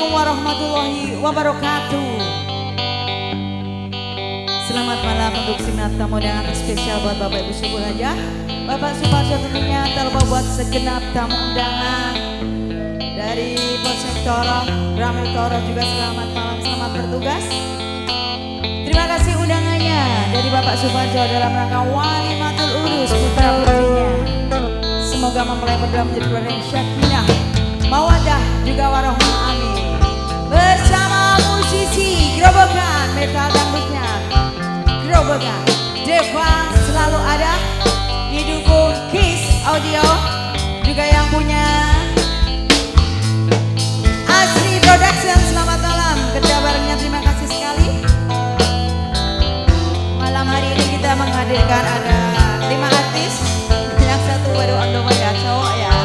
Assalamualaikum warahmatullahi wabarakatuh. Selamat malam untuk segenap tamu undangan spesial buat Bapak Ibu Subuh aja. Bapak Suparjo tentunya terlupa buat segenap tamu undangan dari Polsek Toro, Ramil Toro juga selamat malam, selamat bertugas. Terima kasih undangannya dari Bapak Suparjo dalam rangka Walimatul Urus putra putrinya. Semoga mempelai berdua menjadi keluarga yang syakinah, mawaddah juga warohmah, amin. Bersama musisi Grobogan metal dangdutnya Grobogan Deva selalu ada, didukung Kiss Audio juga yang punya Asri Production. Selamat malam kerja barengnya, terima kasih sekali. Malam hari ini kita menghadirkan ada 5 artis, yang satu baru Ando ya, cowok ya.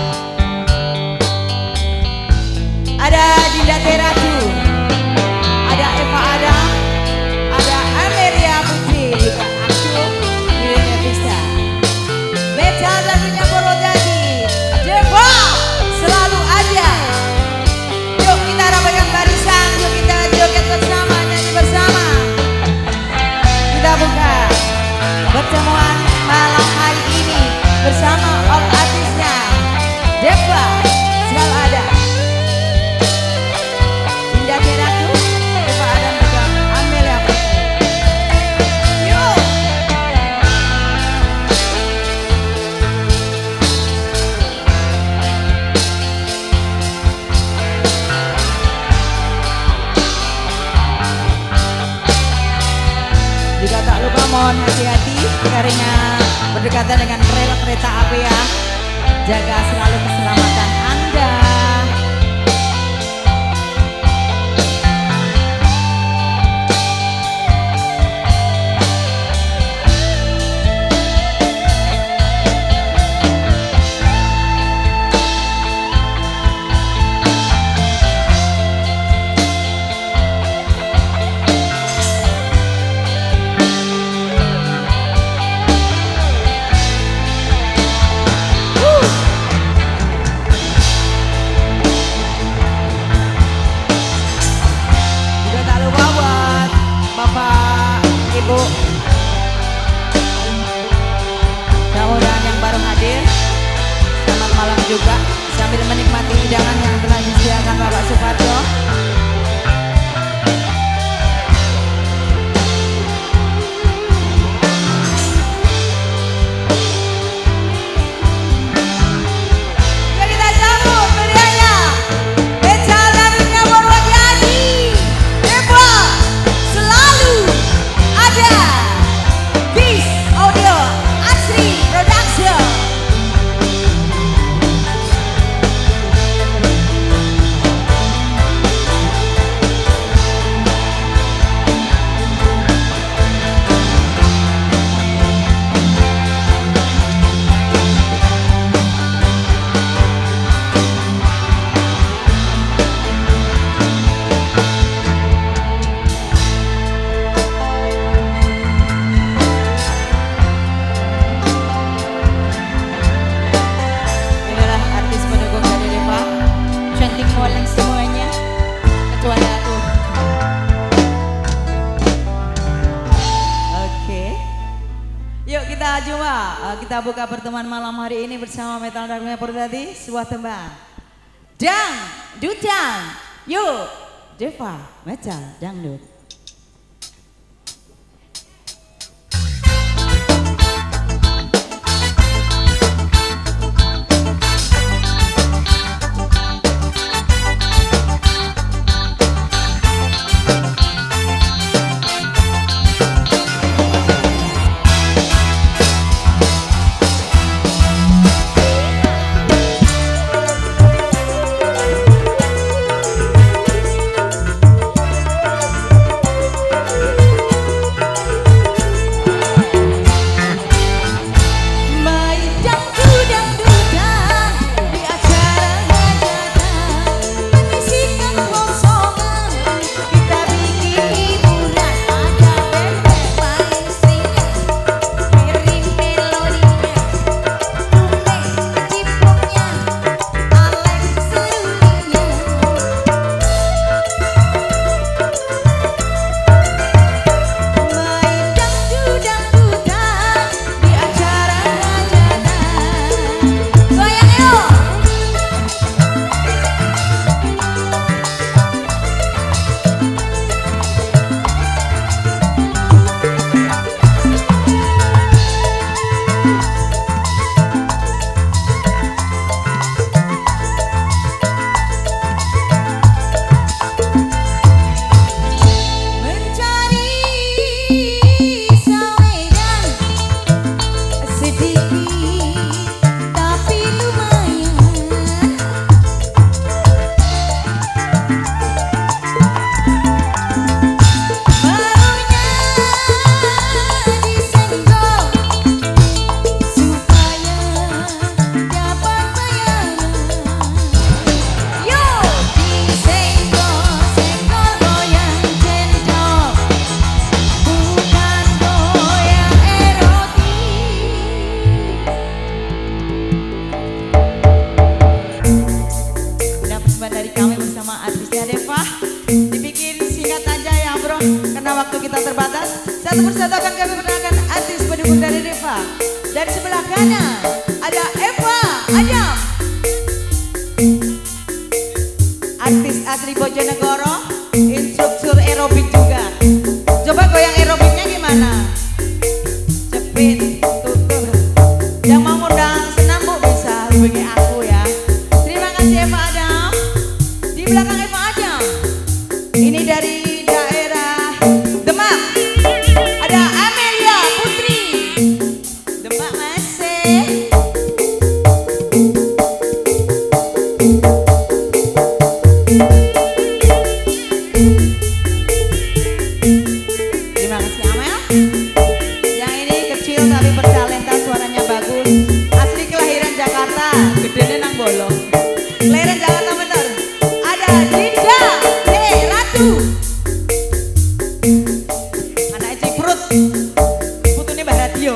Ada Dinda Teratu, ada Eva Adam, ada Amelia Putri, juga aku Milenia Vista. Metal lagunya Borodadi, Deva selalu ada. Yuk kita rapatkan barisan, yuk kita joget bersama, nyanyi bersama. Kita buka pertemuan malam hari ini bersama all artisnya. Deva selalu ada. Juga tak lupa mohon hati-hati karena berdekatan dengan rel kereta api ya. Jaga selalu keselamatan Anda. Mudah-mudahan yang baru hadir, selamat malam juga sambil menikmati hidangan yang telah disediakan Bapak Suparjo. Kita buka pertemuan malam hari ini bersama metal dangdutnya Borodadi, sebuah tembang dangdutan. Yuk, Deva metal dangdut. Dari kami bersama artisnya Deva. Dibikin singkat aja ya bro, karena waktu kita terbatas. Satu persatu akan kami perkenalkan artis pendukung dari Deva. Dari sebelah kanan ada Eva Adam, artis asli Bojonegoro, instruktur aerobik juga. Coba goyang aerobiknya gimana? Cepit, tutur. Yang mau modal senam bu bisa hubungi aku ya. Terima kasih Eva Adam. Di belakang Eva Adam, ini dari daerah Demak, ada Amelia Putri. Demak masih. Terima kasih Amel. Yang ini kecil tapi bertalenta, suaranya bagus. Asli kelahiran Jakarta, gedenya nang bolong. Kelahiran Jakarta bener. Dinda Ratu, anak Ciprut, putunya Mbah Radio.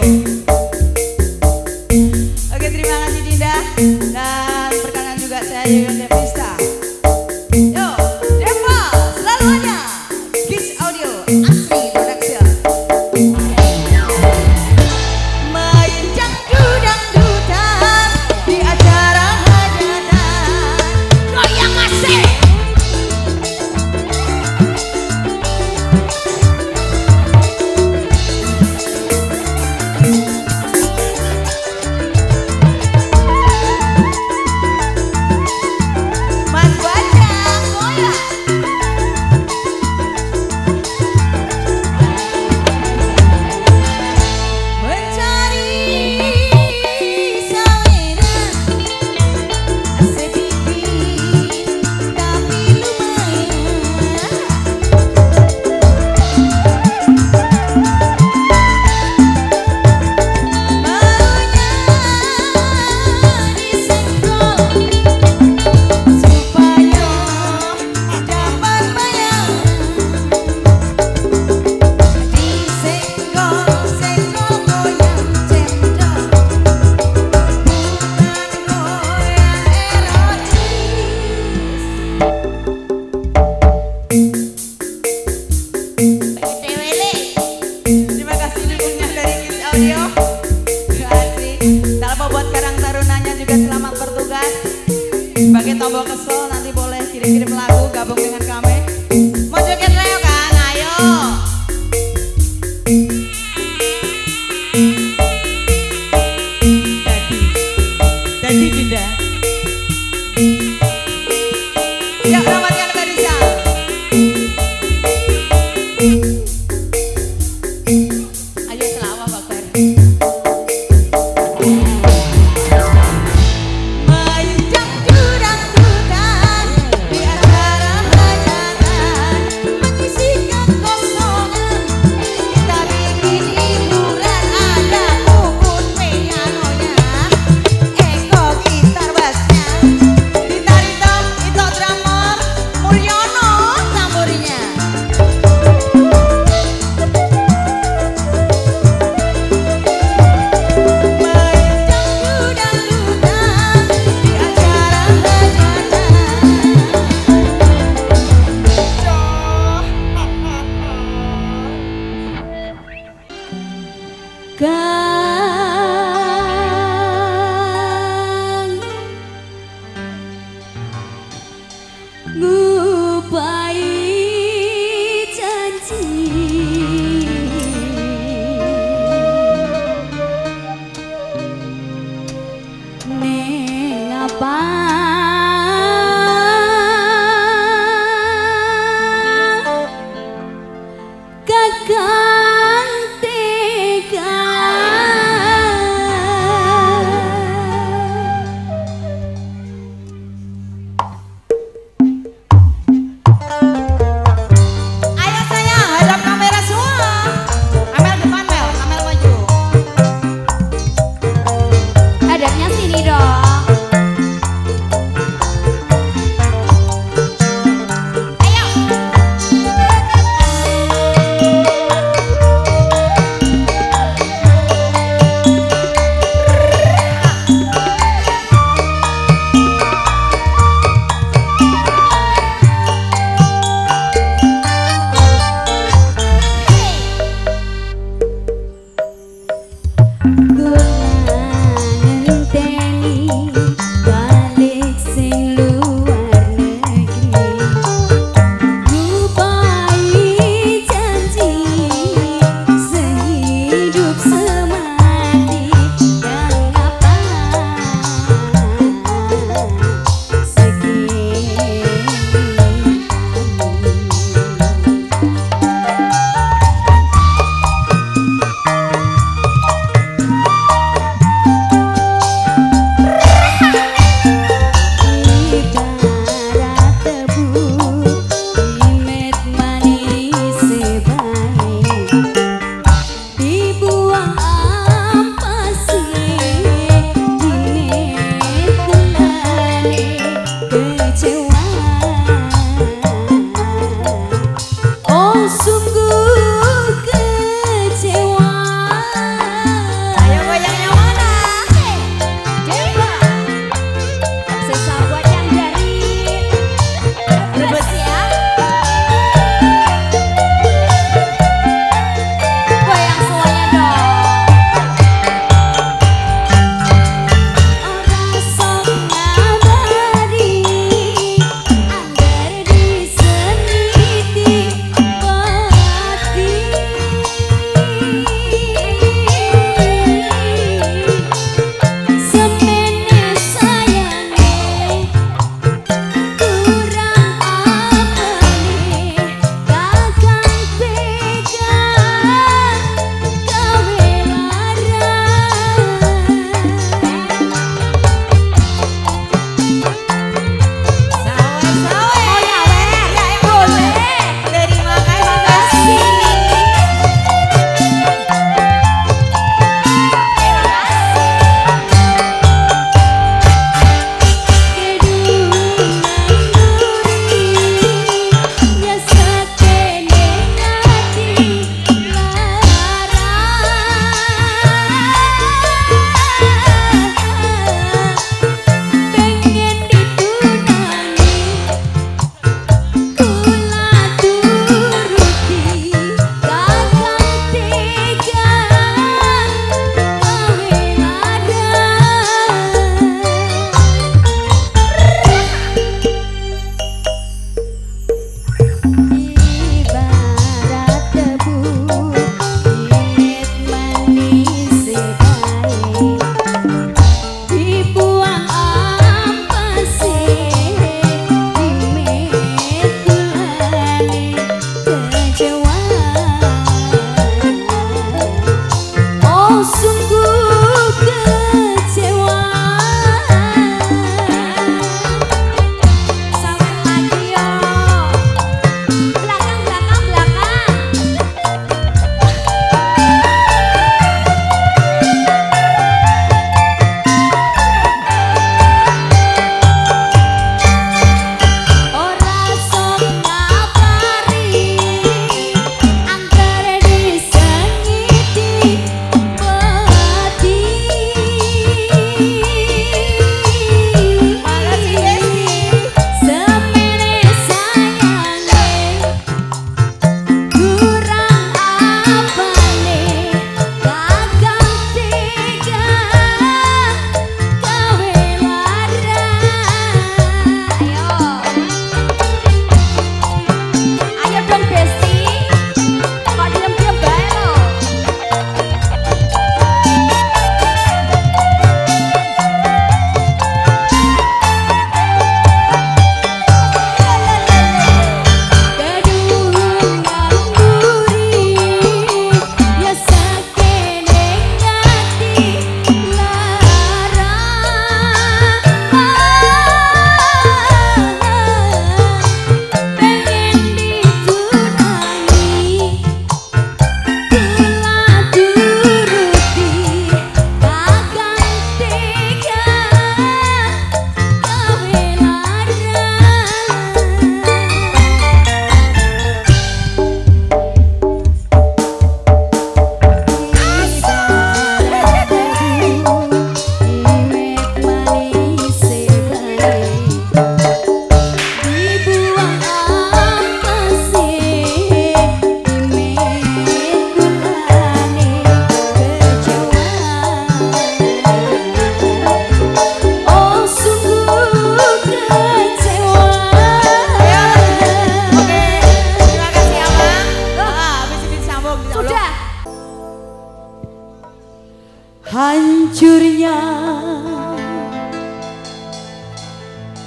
Oke, terima kasih Dinda. Dan perkenalan juga saya Yoyon Devista. Yo, Deva selalu ada Kiss Audio Asri Production. Main dangdut-dangdutan di acara hajatan, goyang asik. Sebagai tombol kesel nanti boleh kirim-kirim lagu gabung dengan kami. Mau joget Leo kan? Ayo. Tadi Dinda. Ya, ramatkan barisan. Ayo selawah Bakar.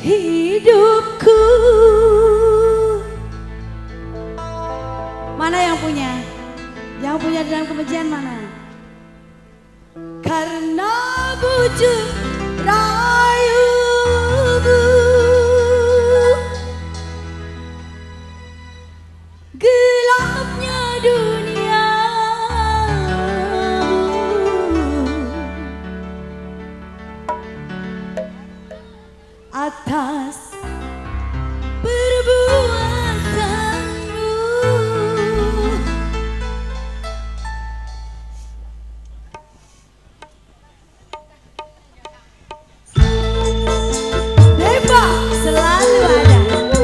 hidupku. Mana yang punya? Yang punya dalam kebencian mana? Karena bujuk rayumu, gelapnya dunia, atas perbuatanmu. Deva selalu ada.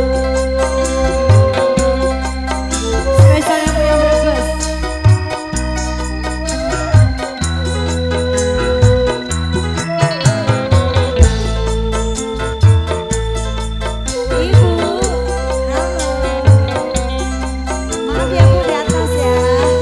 Spesial yang punya breakfast. Ibu, halo. Maaf ya Bu, di atas ya.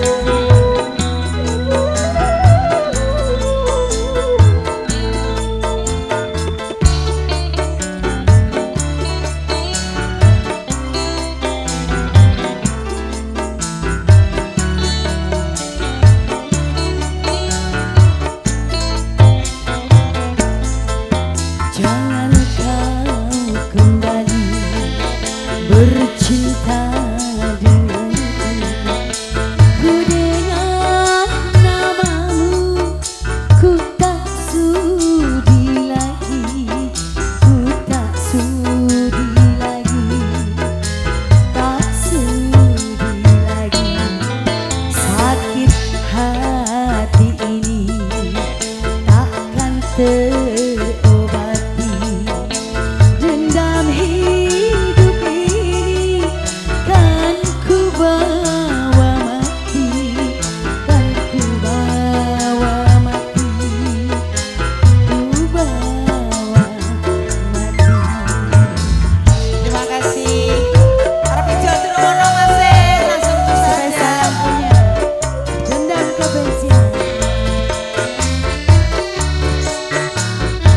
Jangan kau kembali bercinta denganku. Ku dengar namamu, ku tak sudi lagi, ku tak sudi lagi, tak sudi lagi. Sakit hati ini takkan terobati. Dendam hidup ini kan ku bawa mati, kan ku bawa mati, ku bawa mati. Terima kasih. Para pijol Trumono masih langsung saja punya dendam kebencian.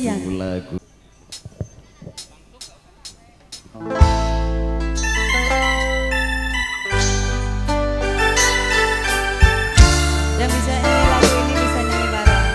lagu-lagu. Yang bisa nyanyi lagu ini bisa nyanyi bareng.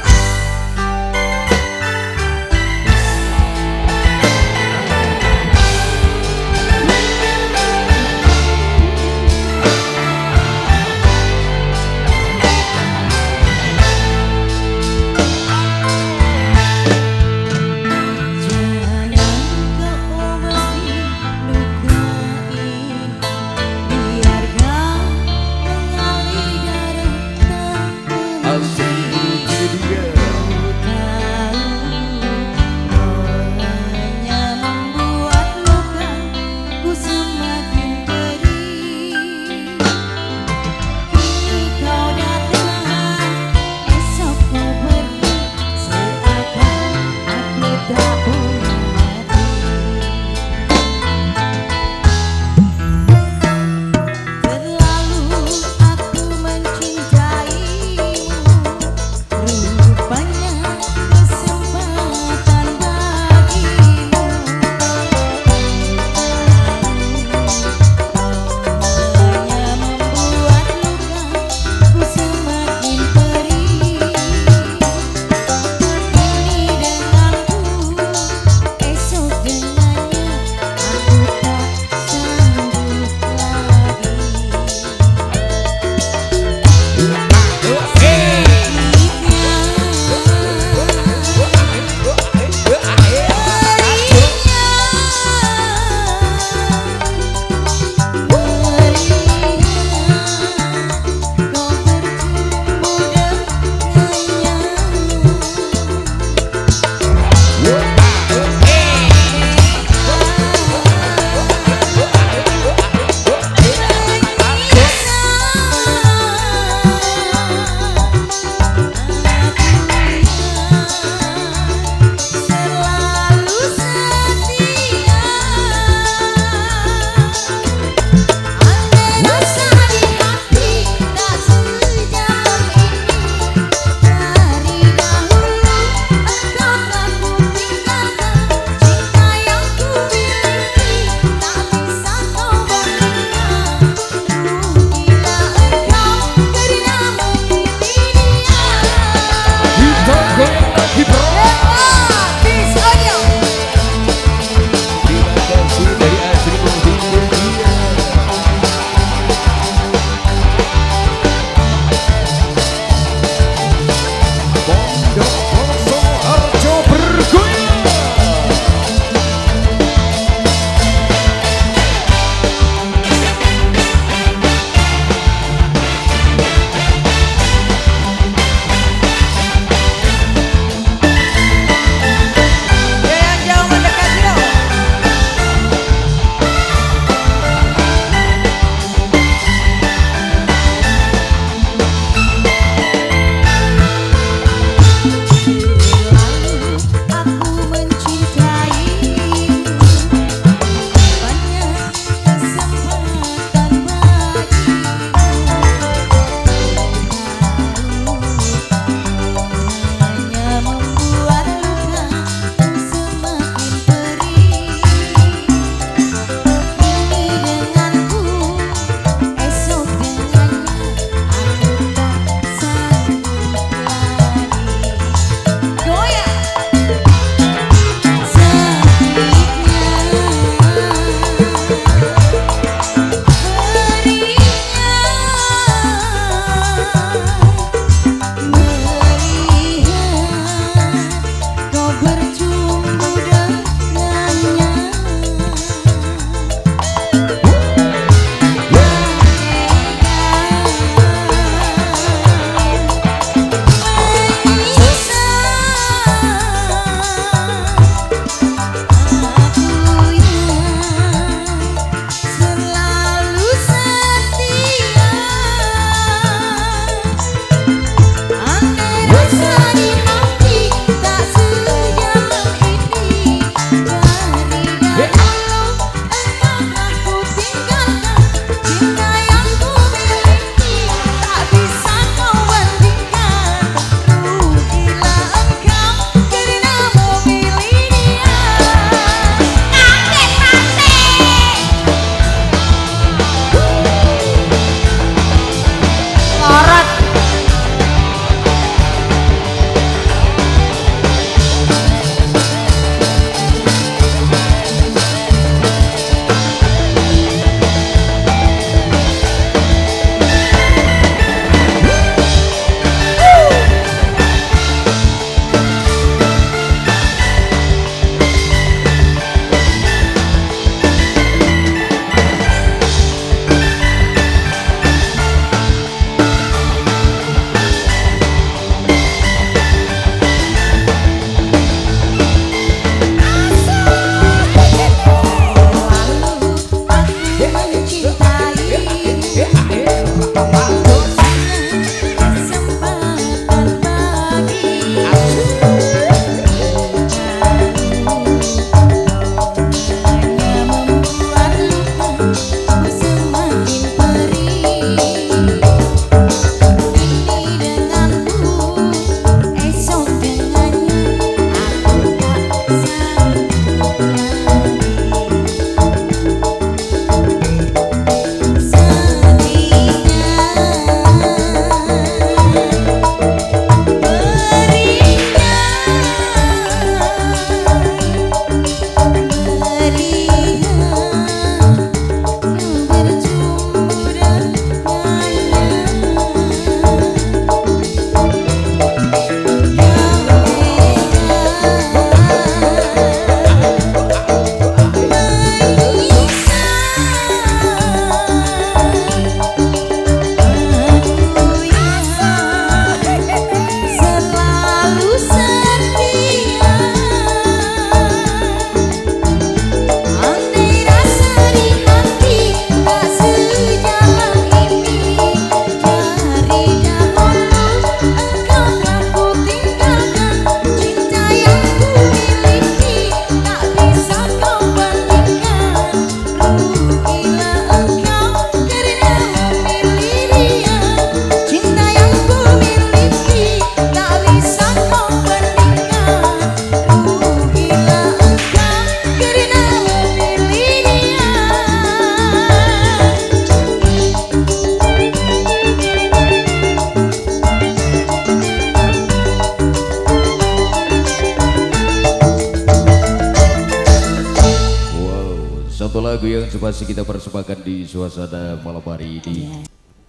lagu yang pasti kita persembahkan di suasana malam hari ini.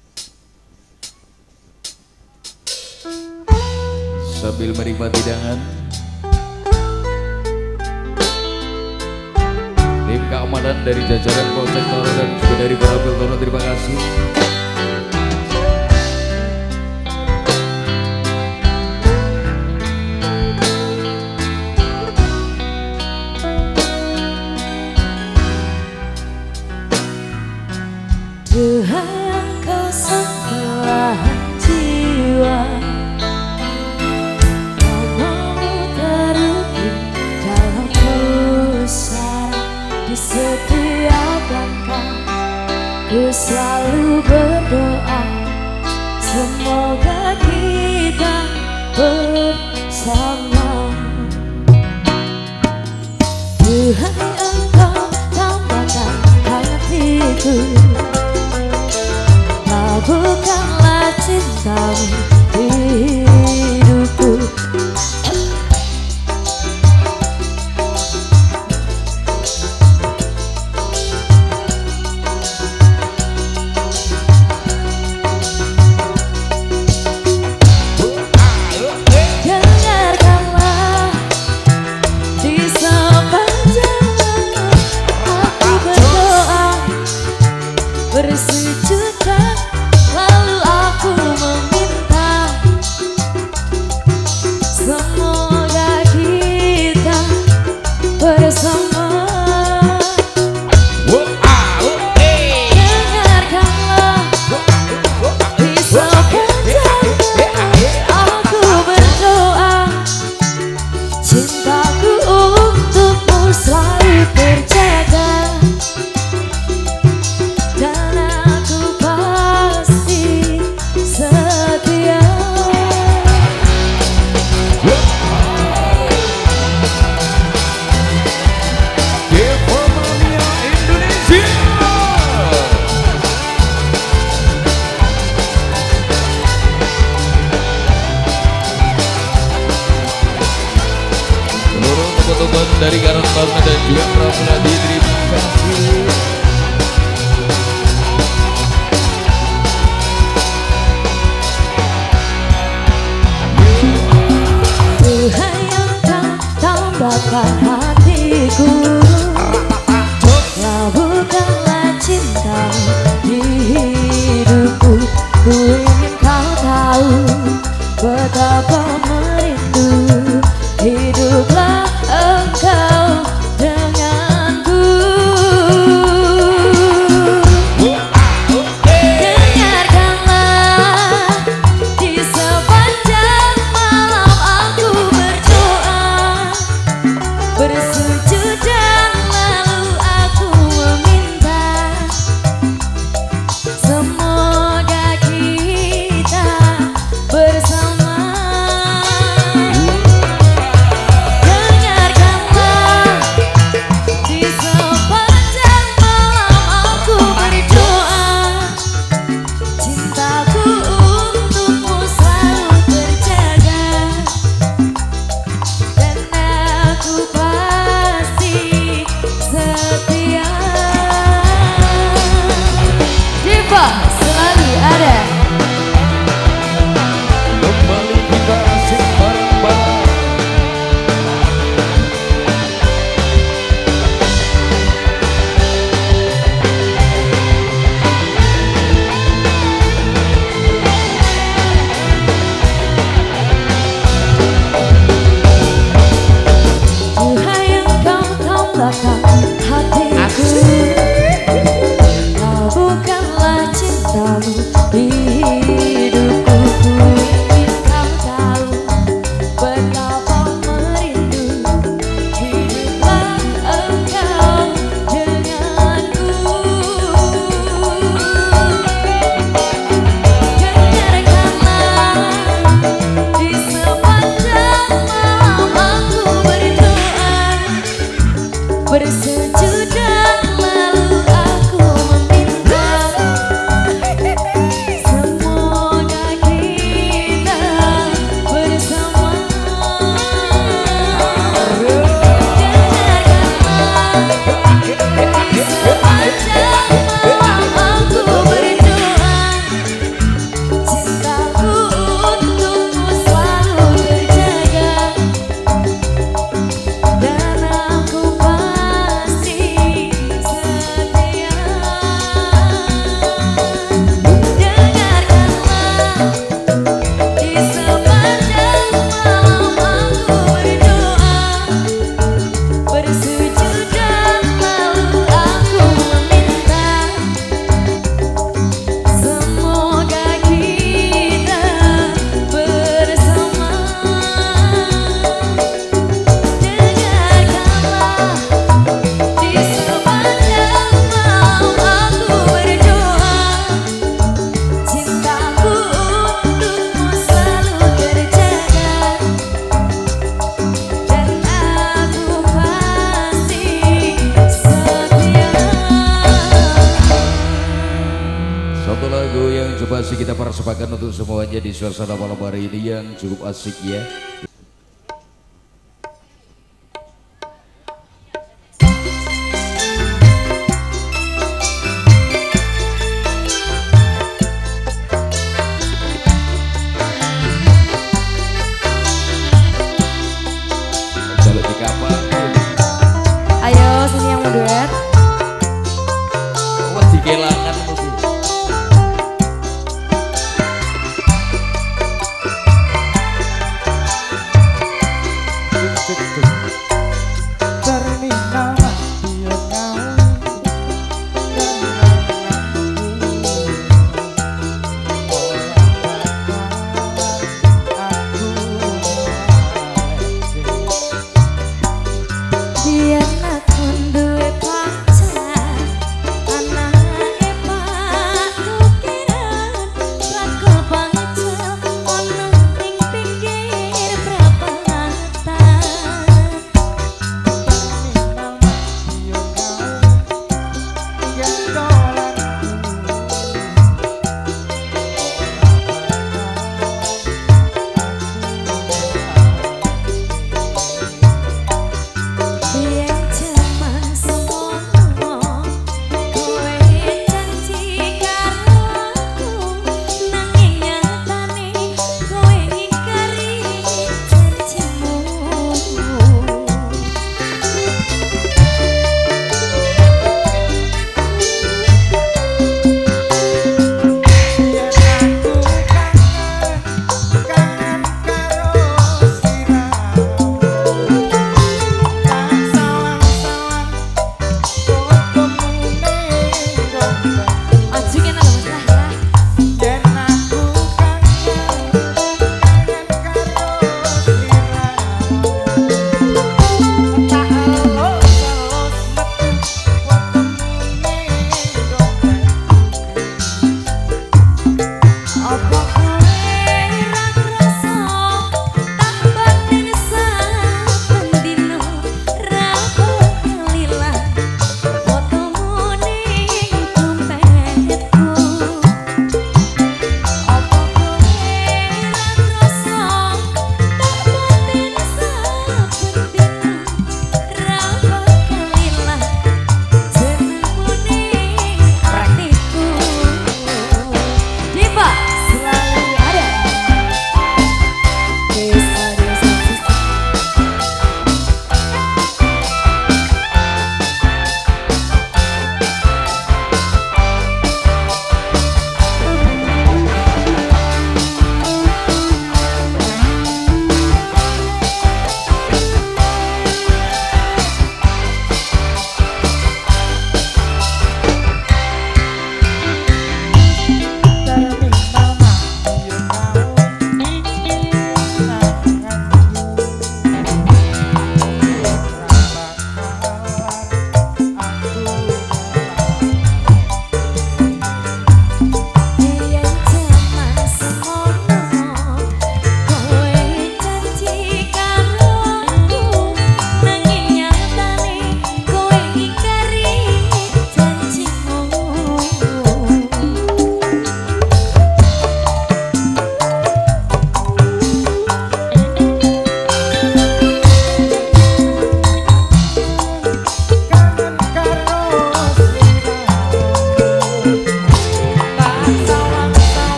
Sambil menikmati hidangan, tim keamanan dari jajaran Polsek Toro dan juga dari Koramil Toro, terima kasih. Duhai engkau sebelahan jiwa, namamu terukir dalam pusara. Di setiap langkah ku selalu berdoa, semoga kita bersama. Duhai engkau tambahkan hatiku, bukanlah cintamu di hidupku. Dengarkanlah di sepanjang aku berdoa, bersujudkan. Lalu aku meminta, semoga kita bersama. Dengarkanlah di sepanjang aku berdoa, cintaku untukmu selalu terjaga. Dari Garon Barna dan juga Pramunadi, terima kasih. Tuhan yang tambahkan hatiku, labuhkanlah cintamu di hidupku. Ku ingin kau tahu betapa merindu, hiduplah engkau denganku. mempersembahkan untuk semuanya di suasana malam hari ini yang cukup asik ya. Kalau di kapal, Ayo sini yang mau duet. wah di kelangan mesti.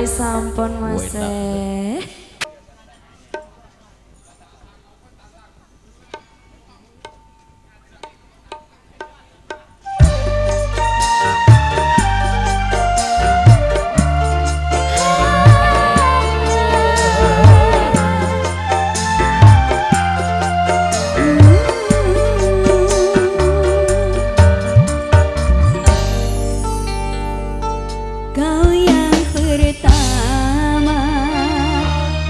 Ayo sampun Mas. Kau yang pertama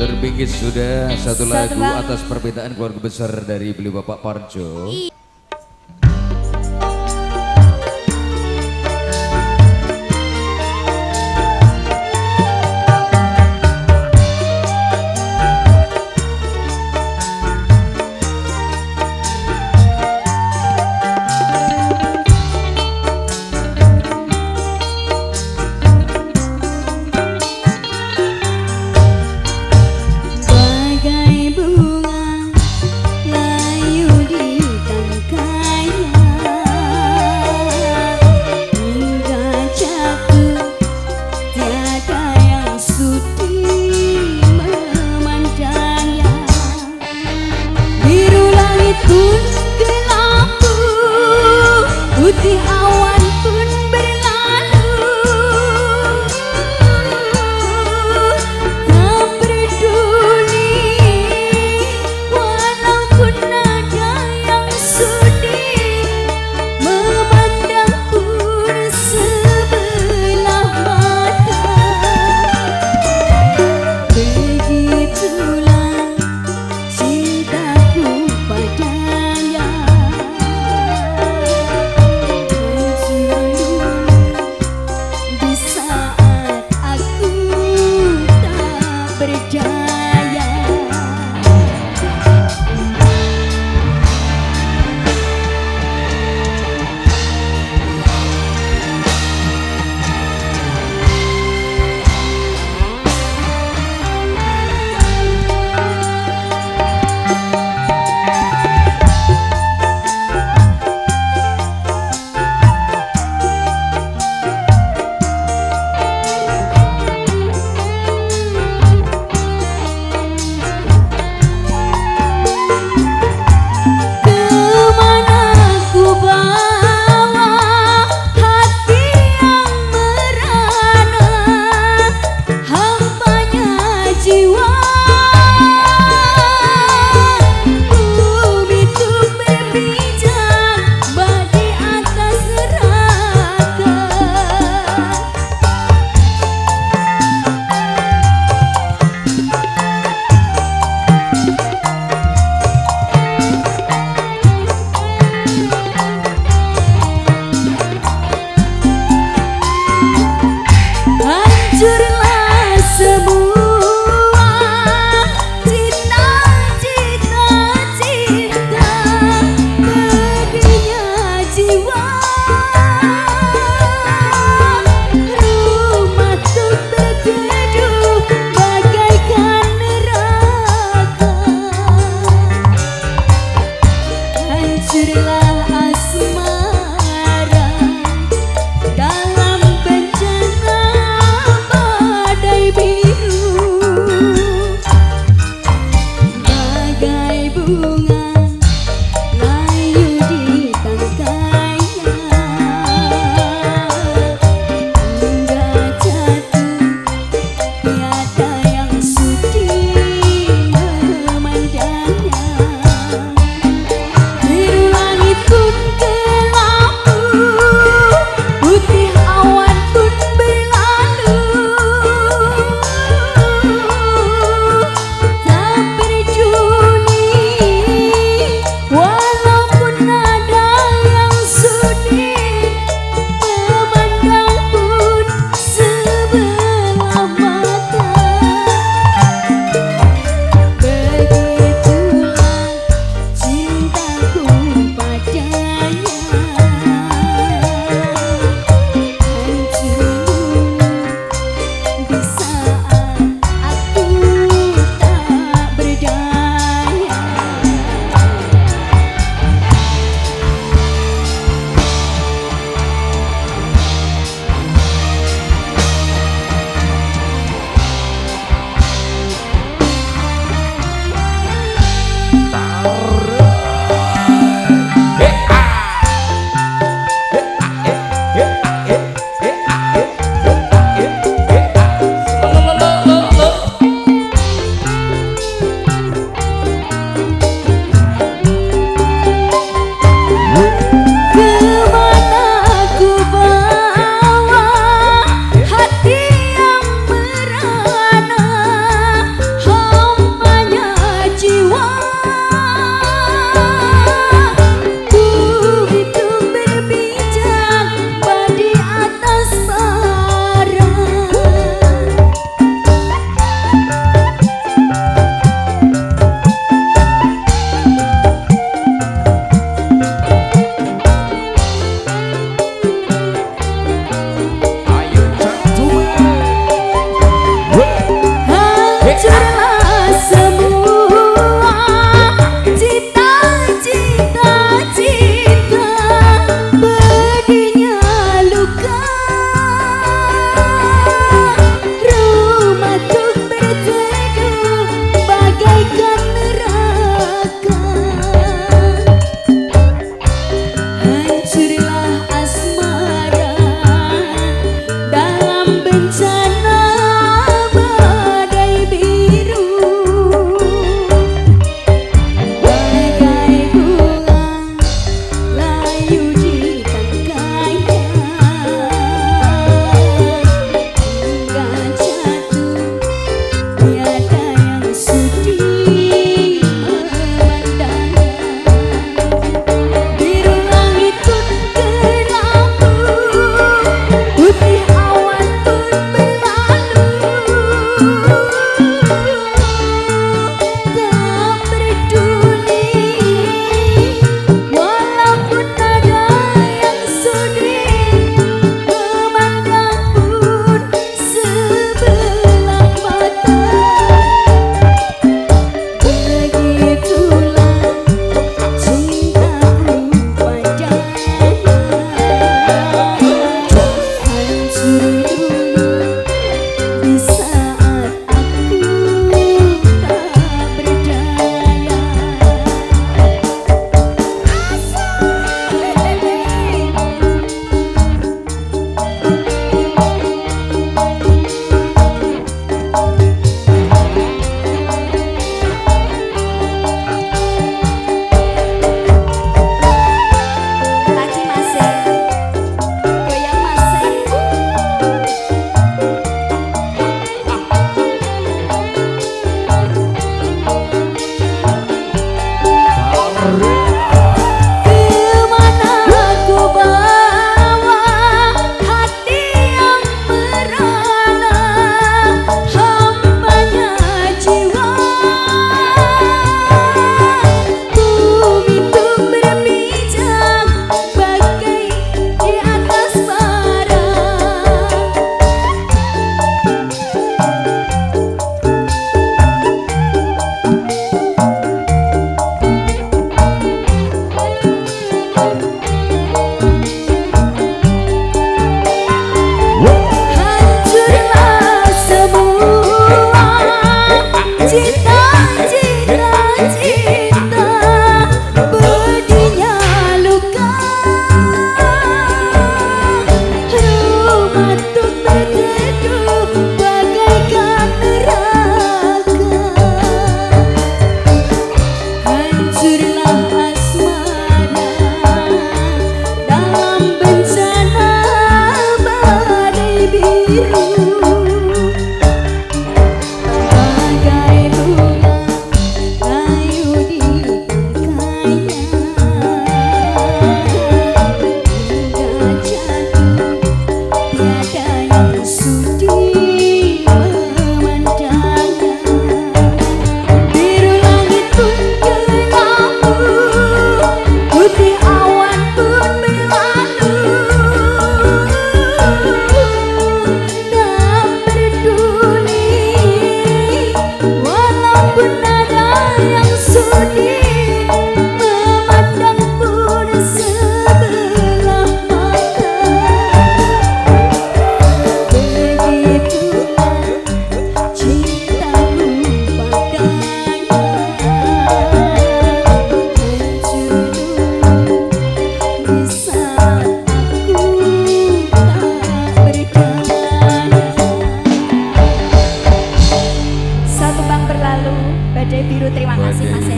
Terbingkis sudah satu lagu Bang. atas permintaan keluarga besar dari beliau Bapak Parjo. Putih awan pun berlalu, tak peduli walaupun ada yang sudi memandang pun sebelah mata. Begitulah cintaku padanya.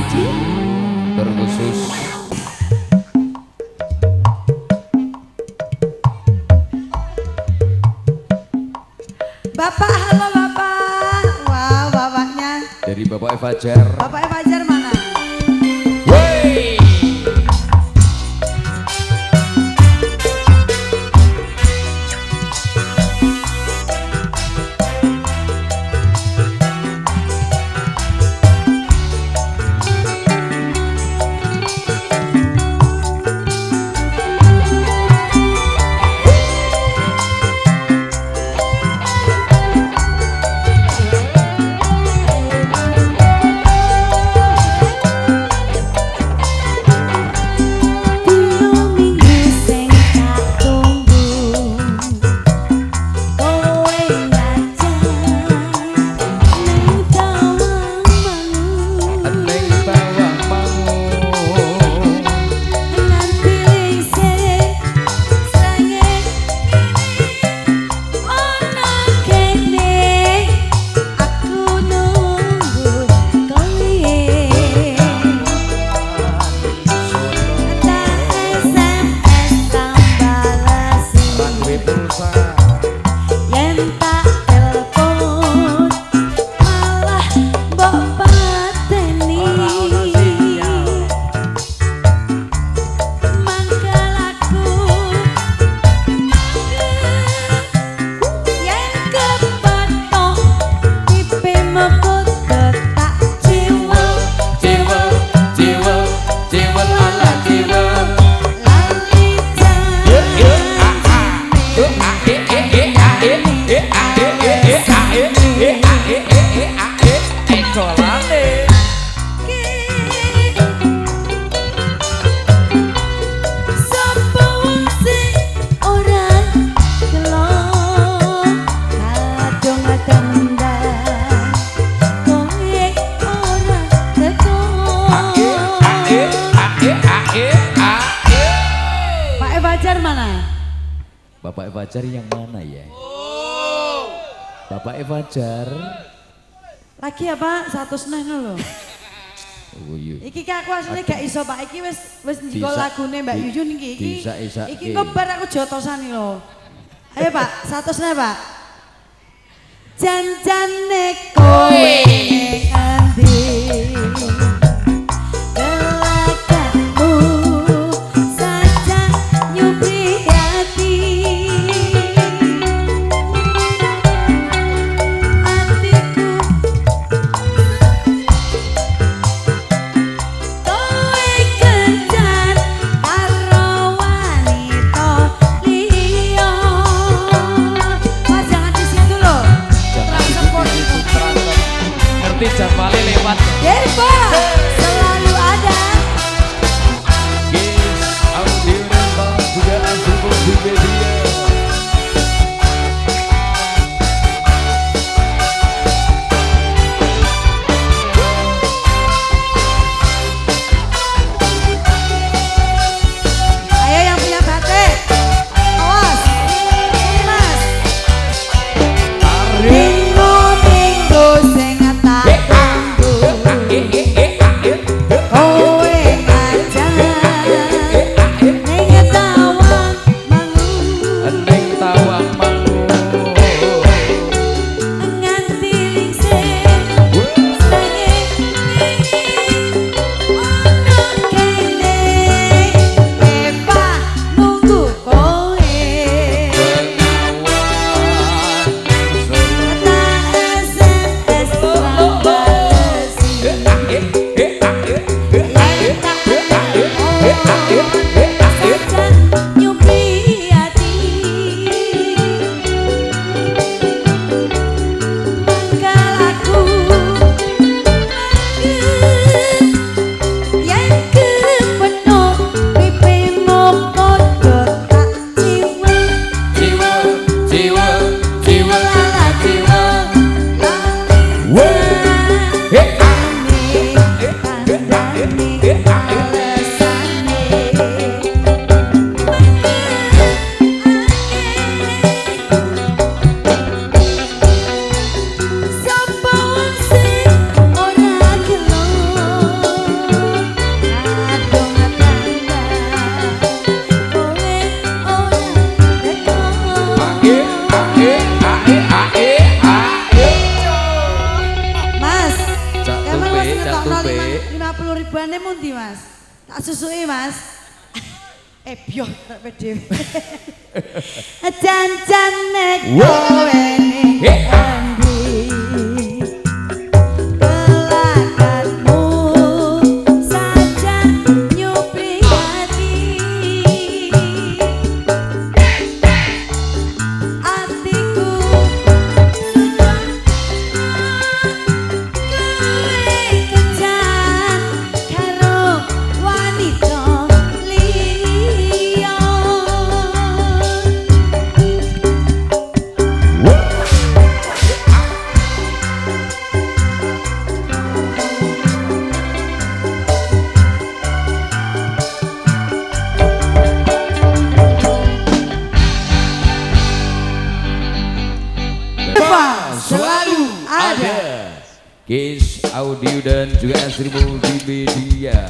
terkhusus Bapak, halo Bapak. Wow, bapaknya. dari Bapak Fajar. Bapak Fajar mana? Wey. Bapak Fajar yang mana ya? Bapak Fajar Lagi apa? 109 lho. Oh iya. Iki aku asline gak iso Pak, iki wis njiko lagune Mbak Yuyun iki. Iki kok bar aku jotosan lho. Ayo Pak, 109 Pak. Janjane kowe endi? Jadwalnya lewat. Derpa selalu ada. Guys, audio dan juga support di media. Ayo yang punya batik, awas, ini Mas. Minggu-minggu sing tak tunggu. 50 ribuannya mundi Mas. Tak susui Mas. Biar pede. Jan-jan nek kowe endi. Kelakatmu saja nyupri hati. Atiku sudah kowe kencan karo wanita liya. Selalu ada. Kiss Audio dan juga Asri Multimedia.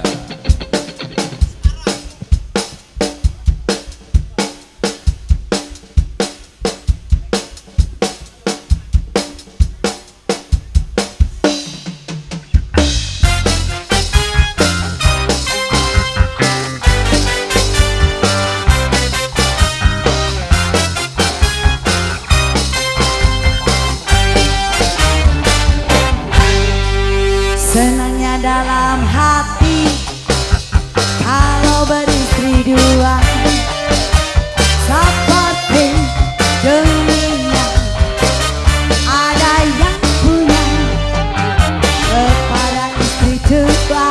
Senangnya dalam hati kalau beristri dua, seperti dunia ada yang punya kepada istri tua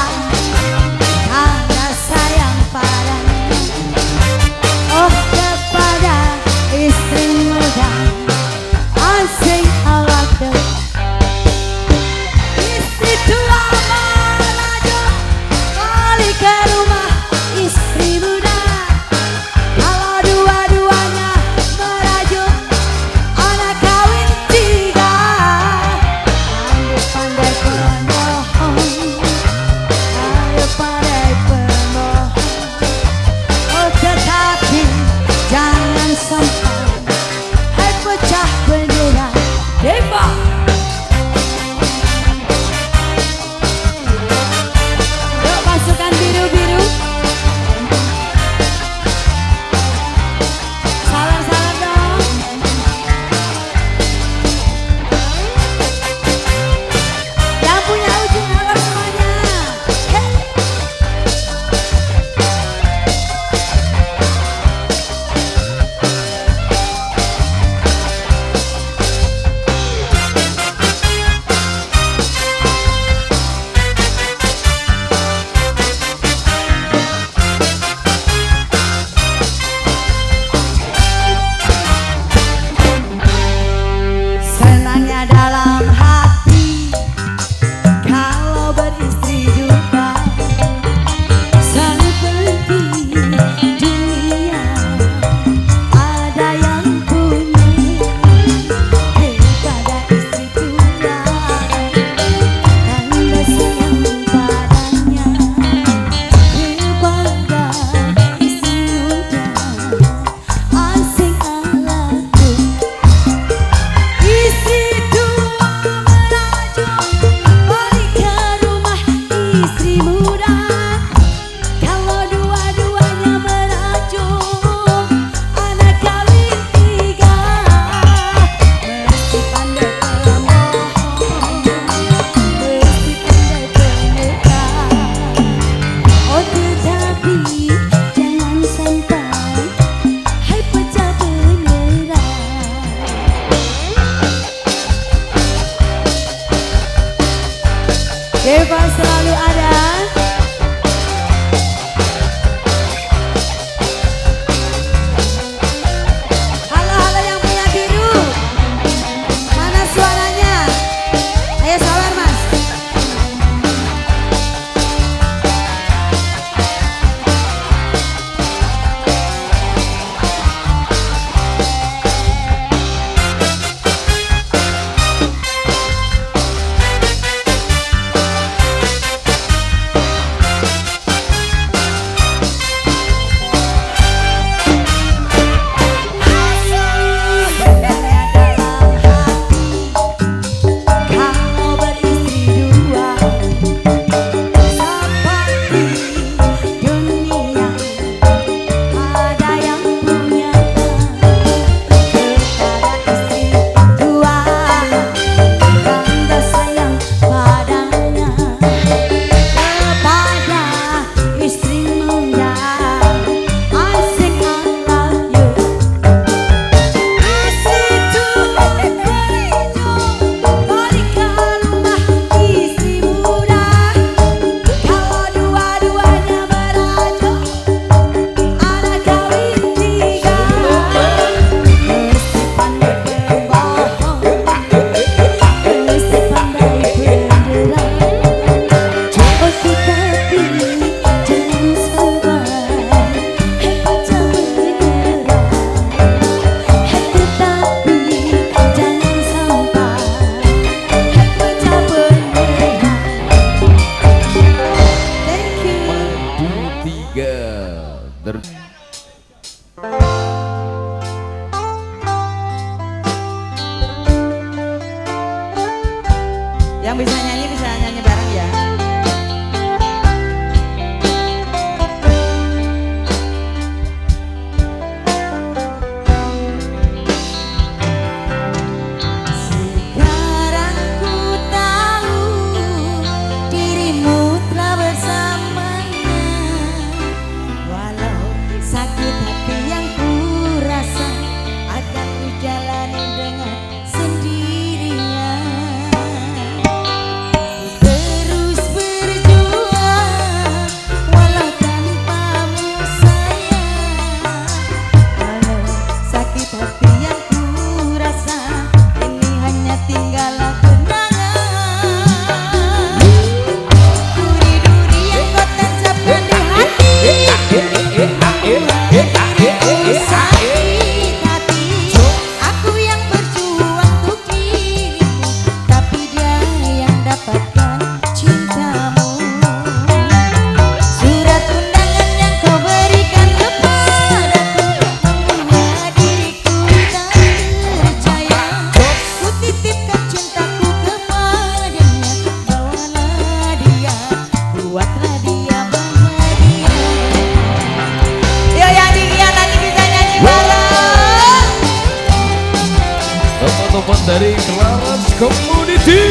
karena sayang padanya. Oh, kepada istri muda asing awak tua merajut balik ke rumah istri muda. Kalau dua-duanya merajut anak kawin 3, pandai-pandai pemohon, pandai-pandai pemohon. Oh, tetapi jangan sampai pecah bendera Deva. Pasukan biru-biru, salam-salam dong. Yang punya ujung awal semuanya. Senangnya dalam hati kalau beristri dua, seperti dunia ada yang punya kepada istri tua tanda sayang padanya. Kepada istri muda asing alaku. Istri tua merajut balik ke rumah istri muda. Kalau dua-duanya merajut anak kawin 3, mesti pandai pemohon, mesti pandai pemuka. Oh, tetapi jangan sampai pecah bendera. Deva selalu ada. Halo-halo yang punya biru, mana suaranya? Ayo sabar Mas. nyanyi bisa nyanyi bareng ya. Sekarang ku tahu dirimu telah bersamanya, walau sakit hati yang ku rasa akan ku jalani dengan sendirian. Terus berjuang walau tanpamu sayang, walau sakit hati yang ku rasa ini hanya tinggallah kenangan. Duri-duri yang kau tancapkan di hati, sakit hati. Aku yang berjuang untuk dirimu, tapi dia yang dapatkan cintamu. Surat undangan yang kau berikan kepadaku membuat diriku tak percaya. Ku titipkan cintaku kepadanya, bawalah dia, buatlah dia bahagia. Yo yang dikhianati bisa nyanyi bareng. Teman-teman dari Claras Community.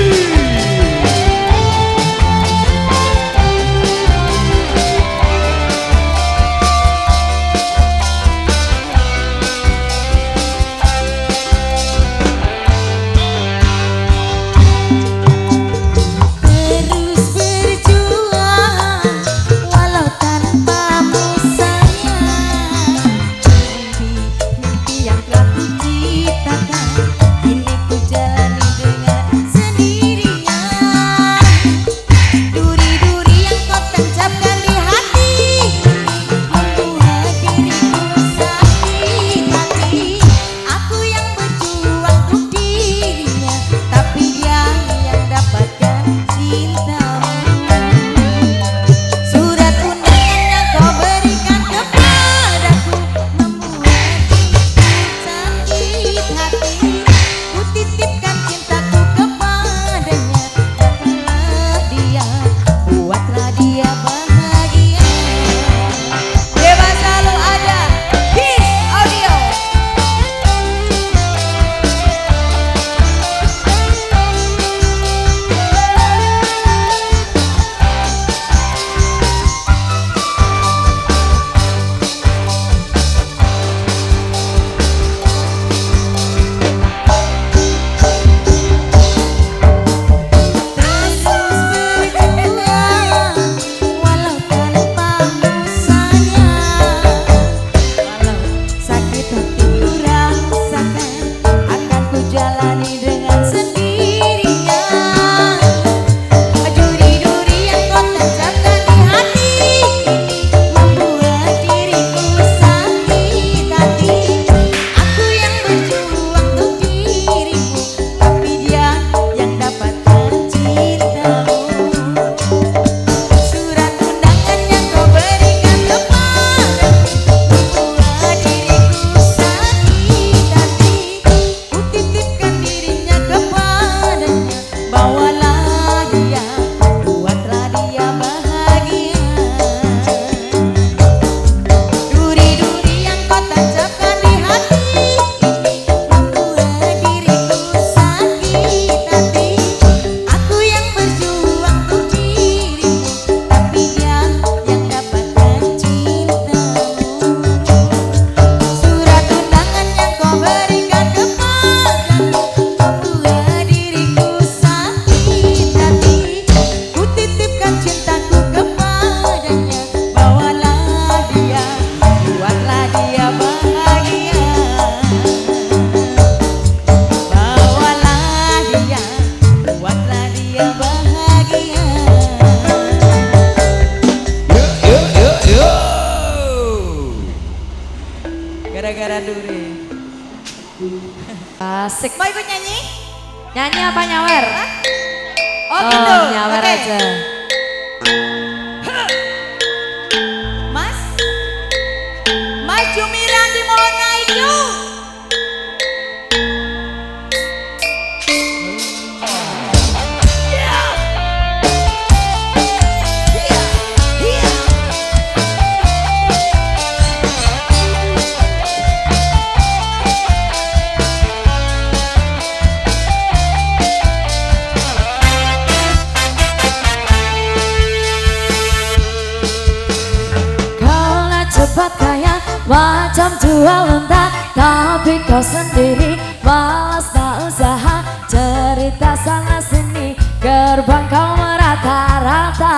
Terus berjuang walau tanpamu sayang. Mimpi yang telah ku ciptakan kini ku jalani dengan sendirian. Duri-duri yang kau tancapkan di hati membuat diriku sakit hati. Aku yang berjuang untuk dirinya, tapi dia yang dapatkan cintamu. Surat undangan yang kau berikan kepadaku membuat diriku sakit hati. Ku titipkan cintaku kepadanya, bawalah dia, buatlah dia bahagia. Bebas selalu ada His Audio. Terus berjuang walau tanpamu sayang, walau sakit hati ku rasakan akan ku jalani dengan sendirian. Duri-duri yang kau tancapkan di hati membuat diriku sakit hati. Aku yang berjuang untuk dirimu, tapi dia yang dapatkan cintamu. Surat undangan yang kau berikan kepadaku membuat diriku sakit hati. Ku titipkan dirinya kepadanya, bawalah dia, buatlah dia bahagia. Duri-duri yang kau tancapkan di hati membuat diriku sakit hati. Aku yang berjuang untuk dirimu, tapi dia yang dapatkan cintamu. Surat undangan yang kau berikan kepadaku membuat diriku sakit hati. Ku titipkan cintaku kepadanya, bawalah dia, buatlah dia bahagia. Bawalah dia, buatlah dia bahagia. Yo. Gara-gara Duri. Asik. Mau ikut nyanyi? Nyanyi apa nyawer? Oh gitu. Nyawer Oke. aja. Mas Jumirandi mohon naik yuk. Ya. macam jual unta, tapi kau sendiri malas tak usaha cerita sana sini, gerbang kau merata-rata.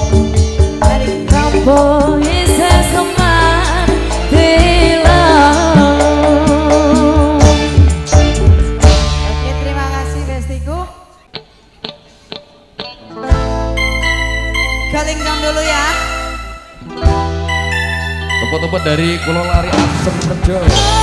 Boy, saya semar hilang. Galinggang dulu ya. Tempat-tempat dari Kulo Lari Asem Rejo.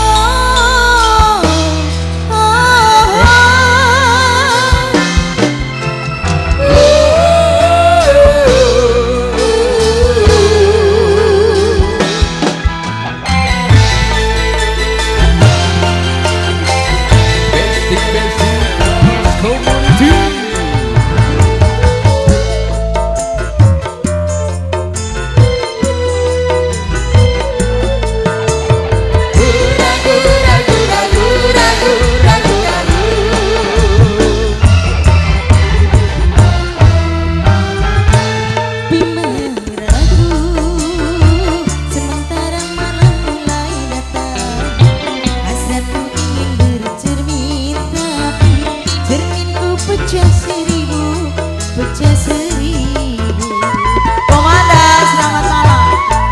Komandan, selamat malam.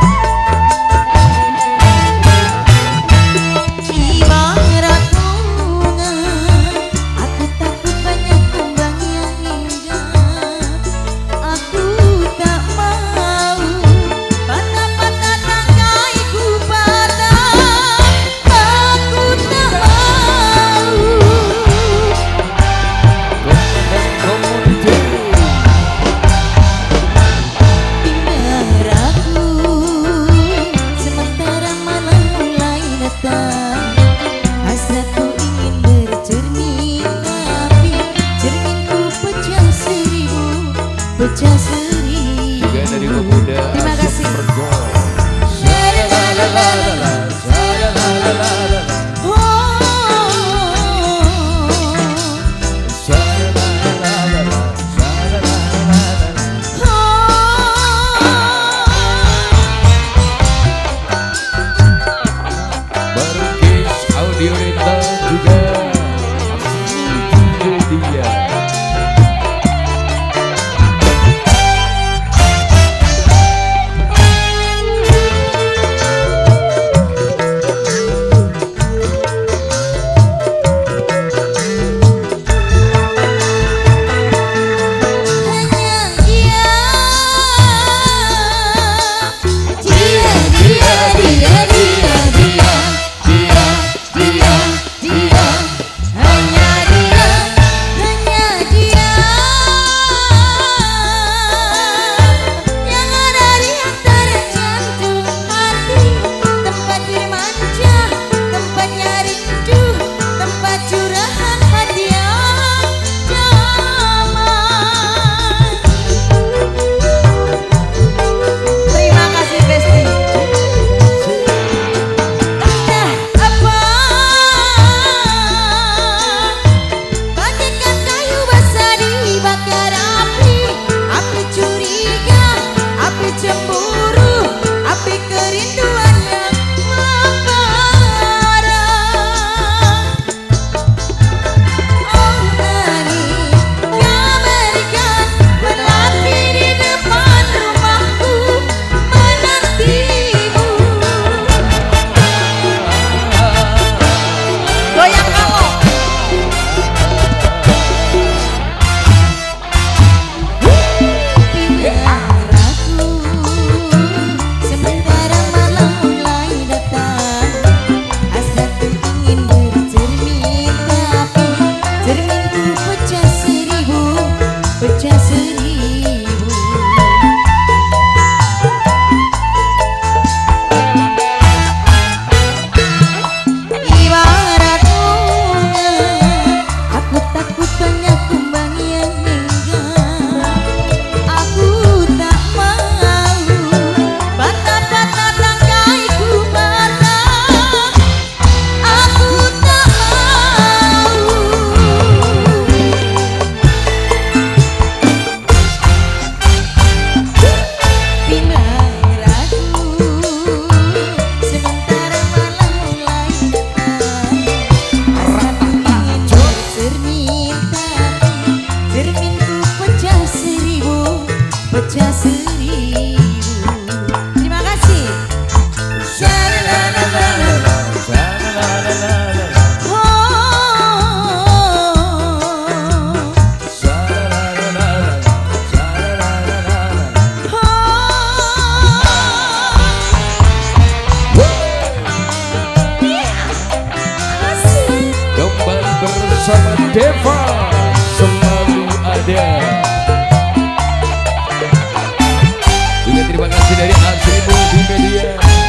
Ibarat bunga, aku takut banyak kembang yang indah. Aku tak mau patah-patah tangkaiku patah. Aku tak mau. Sementara malam mulai datang, hasratku ingin bercermin, tapi cerminku pecah seribu. Juga dari pemuda Terima kasih. Asem Rejo. Berkis Audio Rental juga masih dia. Terima kasih Besti. Bagaikan kayu basah dibakar api, api curiga, api cemburu, api kerinduan yang membara. Oh angin, kau berikan melati di depan rumahku menantimu. Goyang kamu. Ragu, sementara malam mulai datang, hasratku ingin bercermin, tapi cerminku pecah seribu. Ibarat bunga, aku takut banyak kumbang yang hinggap. Aku tak mau patah-patah tangkaiku patah. Aku tak mau. Bimbang ragu, sementara malam mulai datang, hasratku ingin bercermin, tapi cerminku pecah seribu. Terima kasih. Oh, Deva selalu ada. Juga terima kasih dari Asri Multimedia.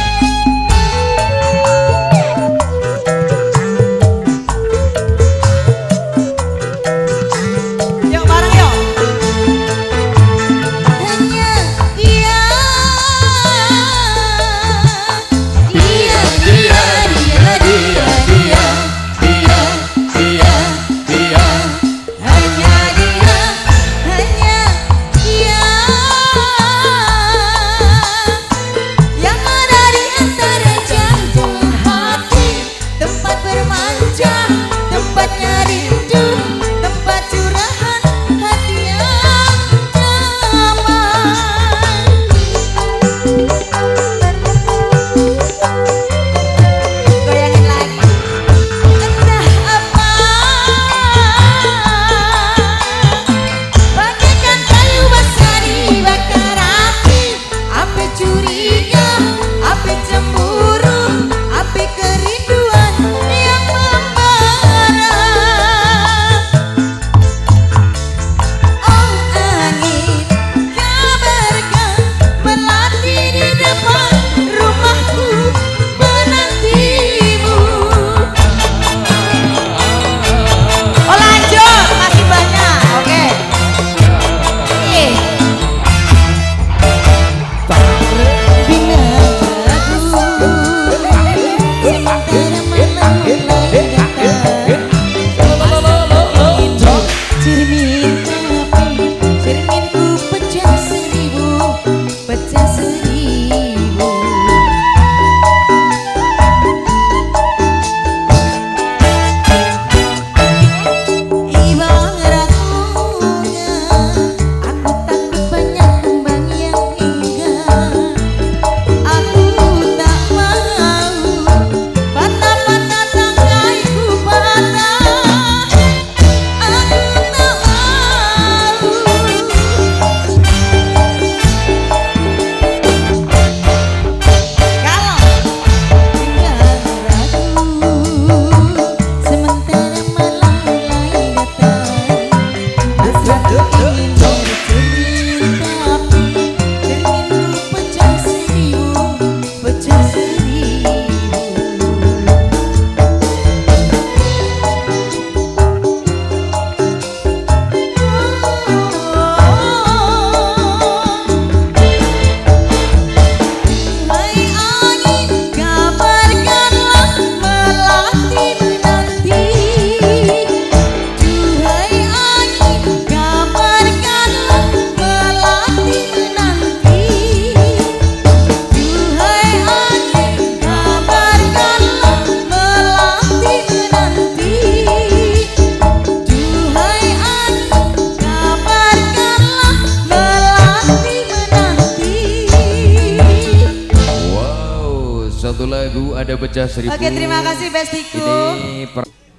Satu lagu ada pecah 1000. Oke, terima kasih Bestiku. Ini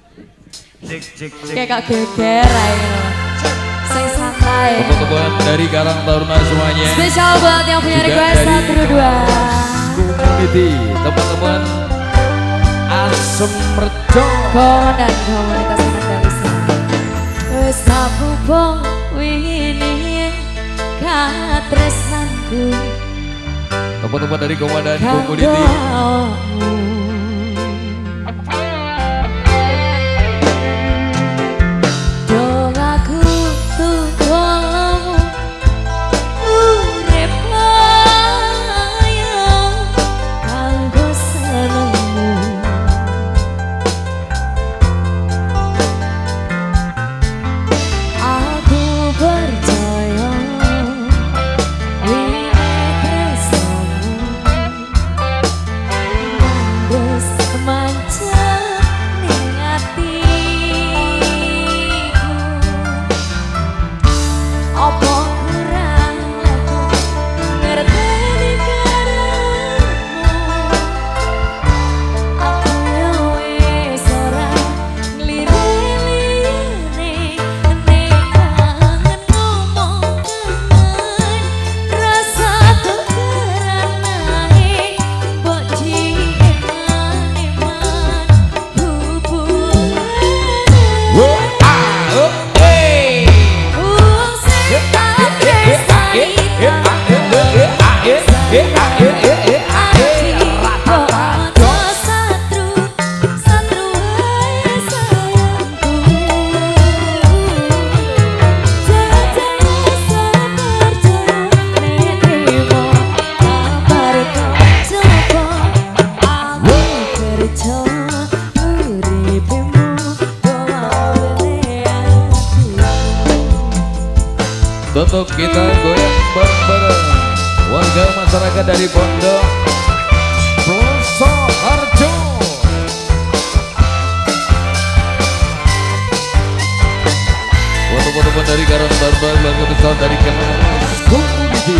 Kayak gak geger aja. Sing santai. Teman-teman dari Karang Taruna semuanya. Spesial buat yang punya Juga request dari 1, 2. Community, teman-teman Asem Rejo. Komandan komunitas Mandalisa. Wes sabubong wingi katresnanku. Teman-teman dari Komandan Community. Untuk kita goyang bareng-bareng warga masyarakat dari Pondok Pelosok Harjo. Untuk teman-teman dari Garon Barbar, bangga besar dari Kelas Community.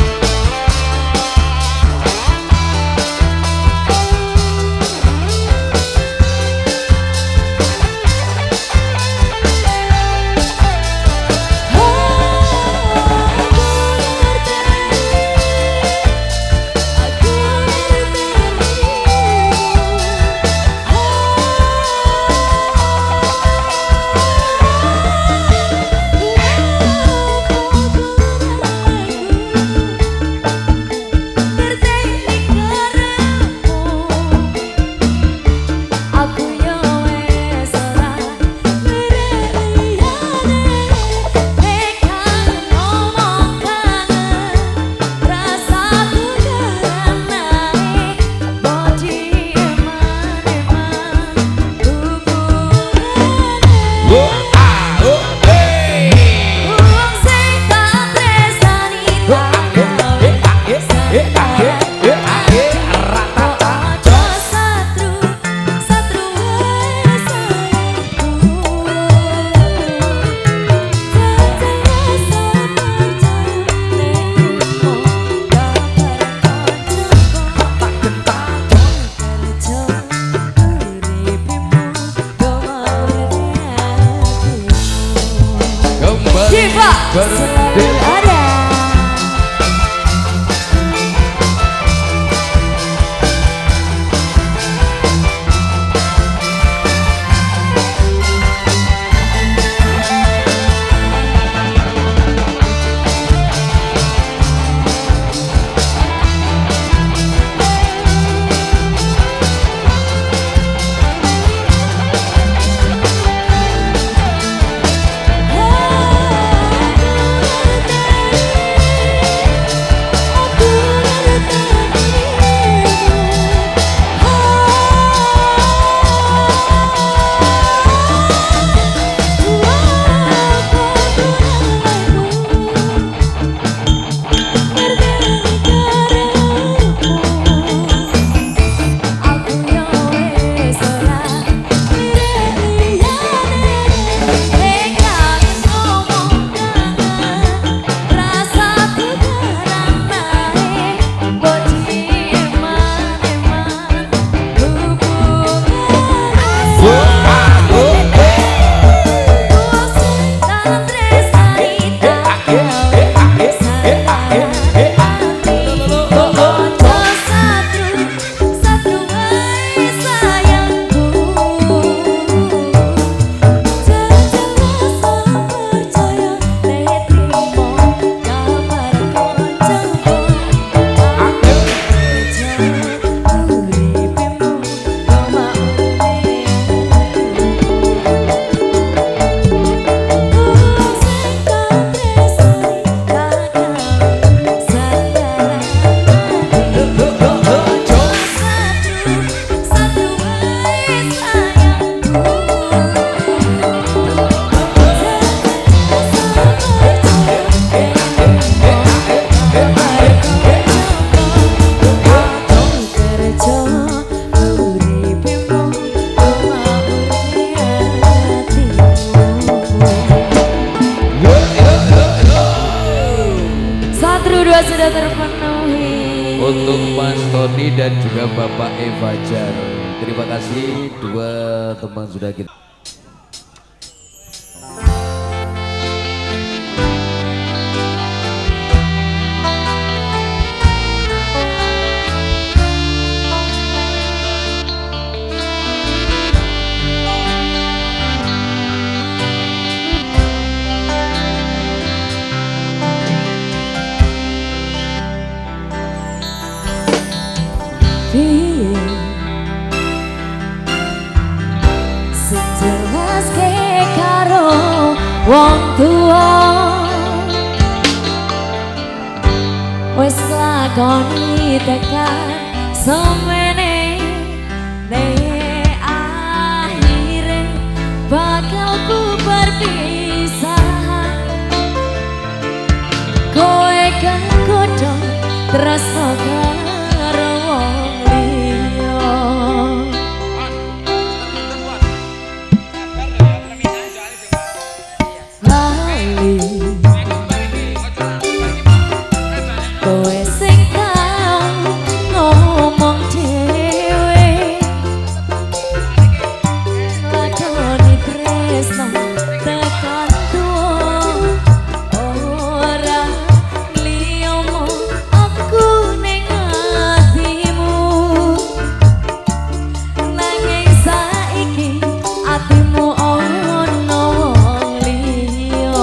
Selalu ada. Sudah terpenuhi untuk Mas Tony dan juga Bapak Eva Jar. Terima kasih dua teman sudah kita. piye sejelas ke karo wong tua wis lakoni tekan semene nek akhire bakal ku berpisah kowe kan kodho tresno karo wong liya lali kowe sing tau ngomong dhewe lakoni tresno tekan tuwa ora liya mung aku ning atimu nanging saiki atimu ono wong liya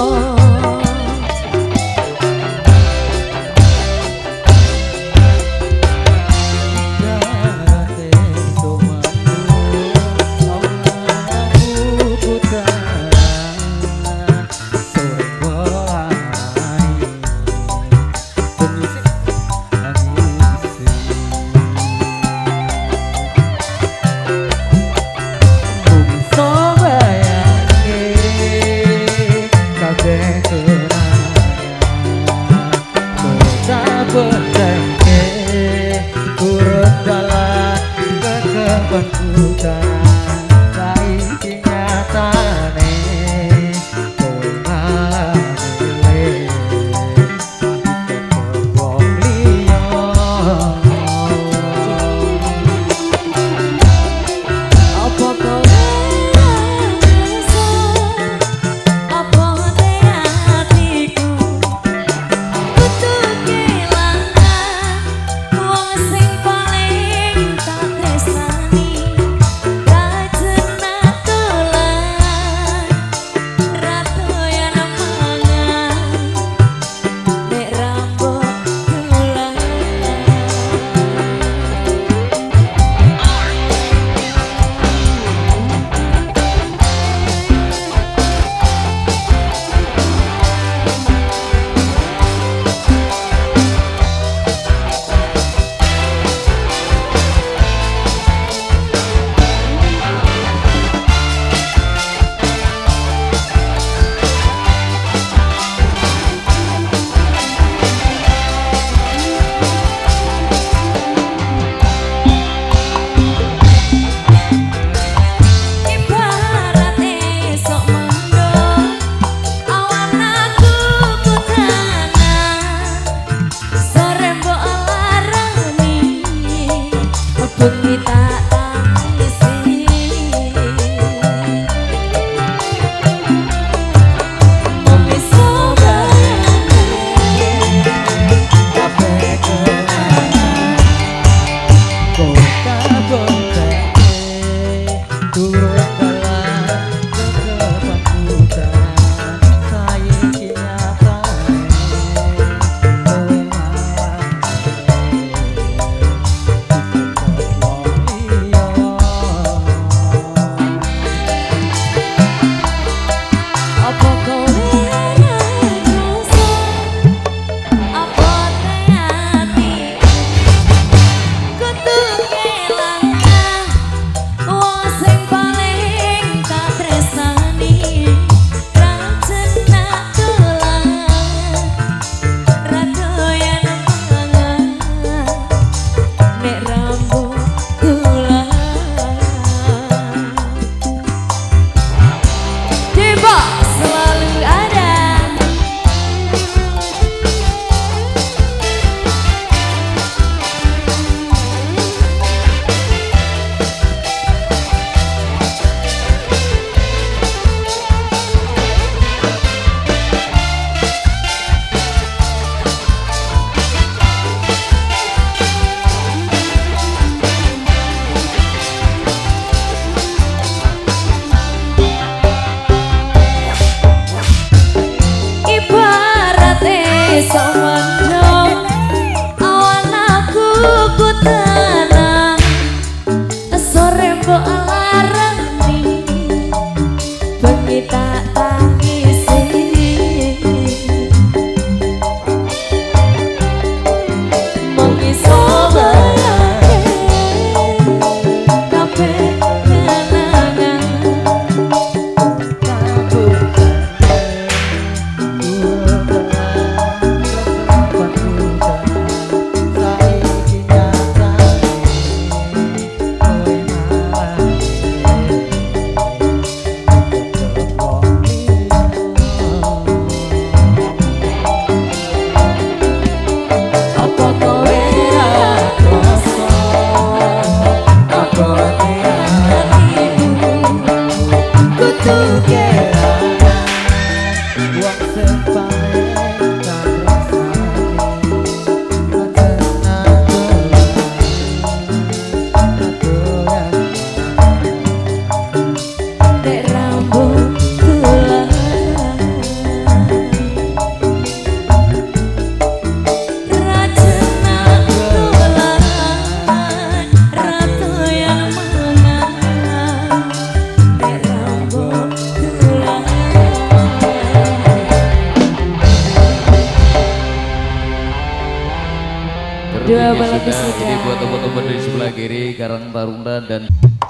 Dua balap wisuda. Ini buat teman-teman di sebelah kiri, Karang Taruna dan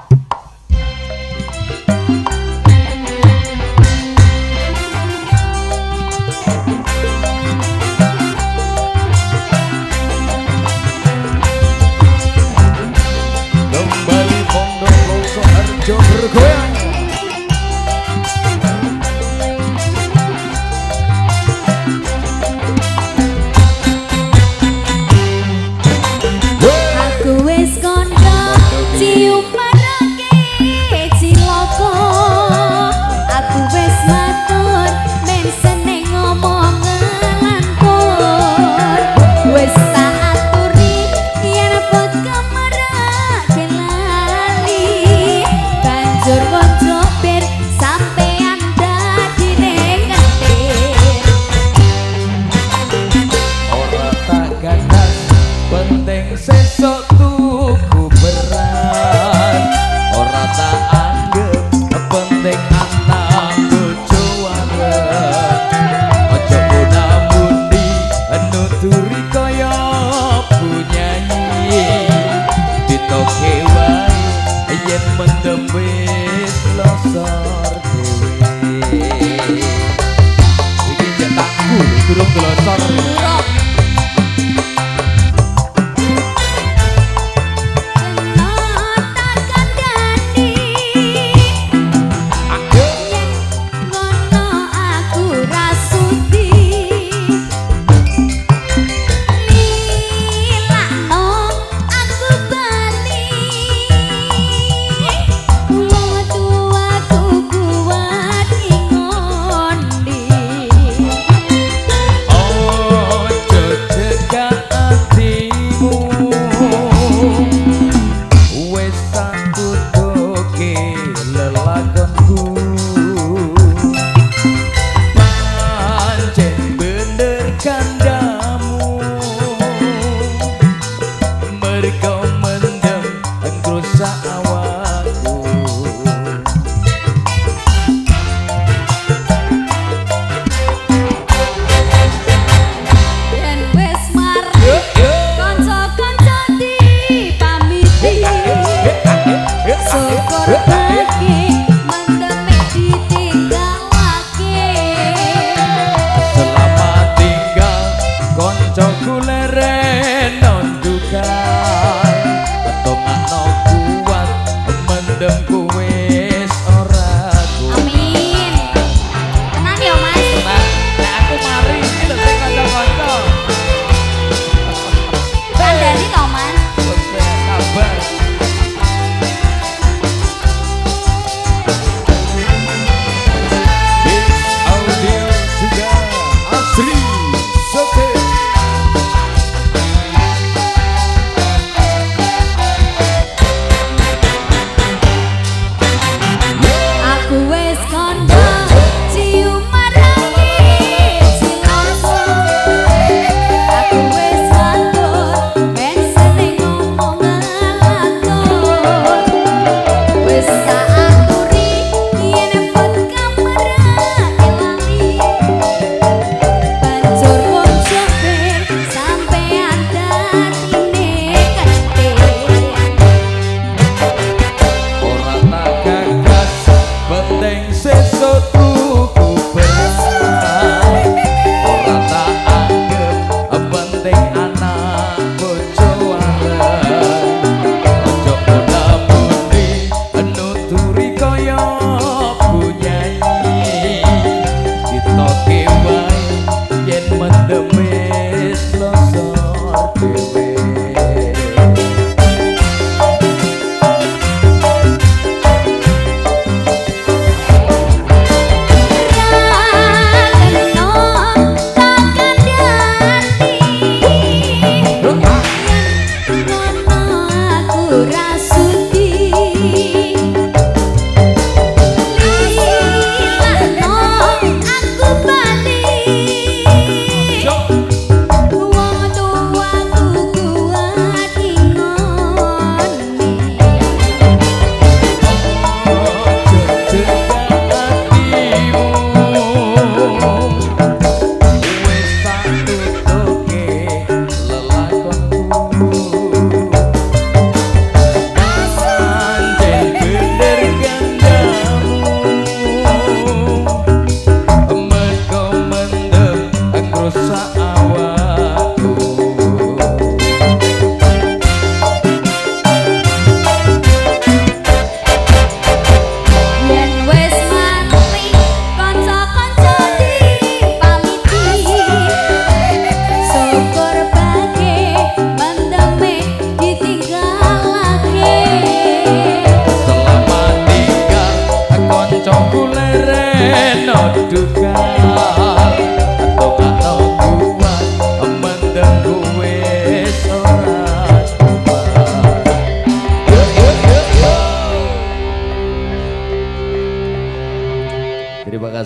kembali Pondok Loso Harjo bergoyang. Aku wis kondo cium marake ciloko. Aku wis matur men seneng ngomong ngelantur. Wis tak aturi yen pekemerake lali. Banjur konco bir sampean dadine kentir. Ora tak ganas penting sesok tuku beras. Ora tak anggap penting anak bojo waras. Ojo mundi nuturi kaya penyanyi. Ditoke wae yen mendem wis losor dhewe. Iki cetakku durung glosor.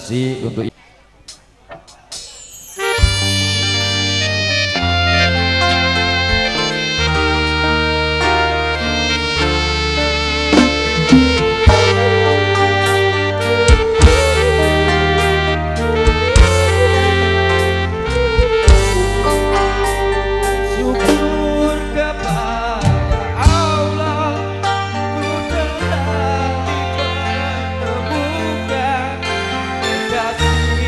kasih untuk kasih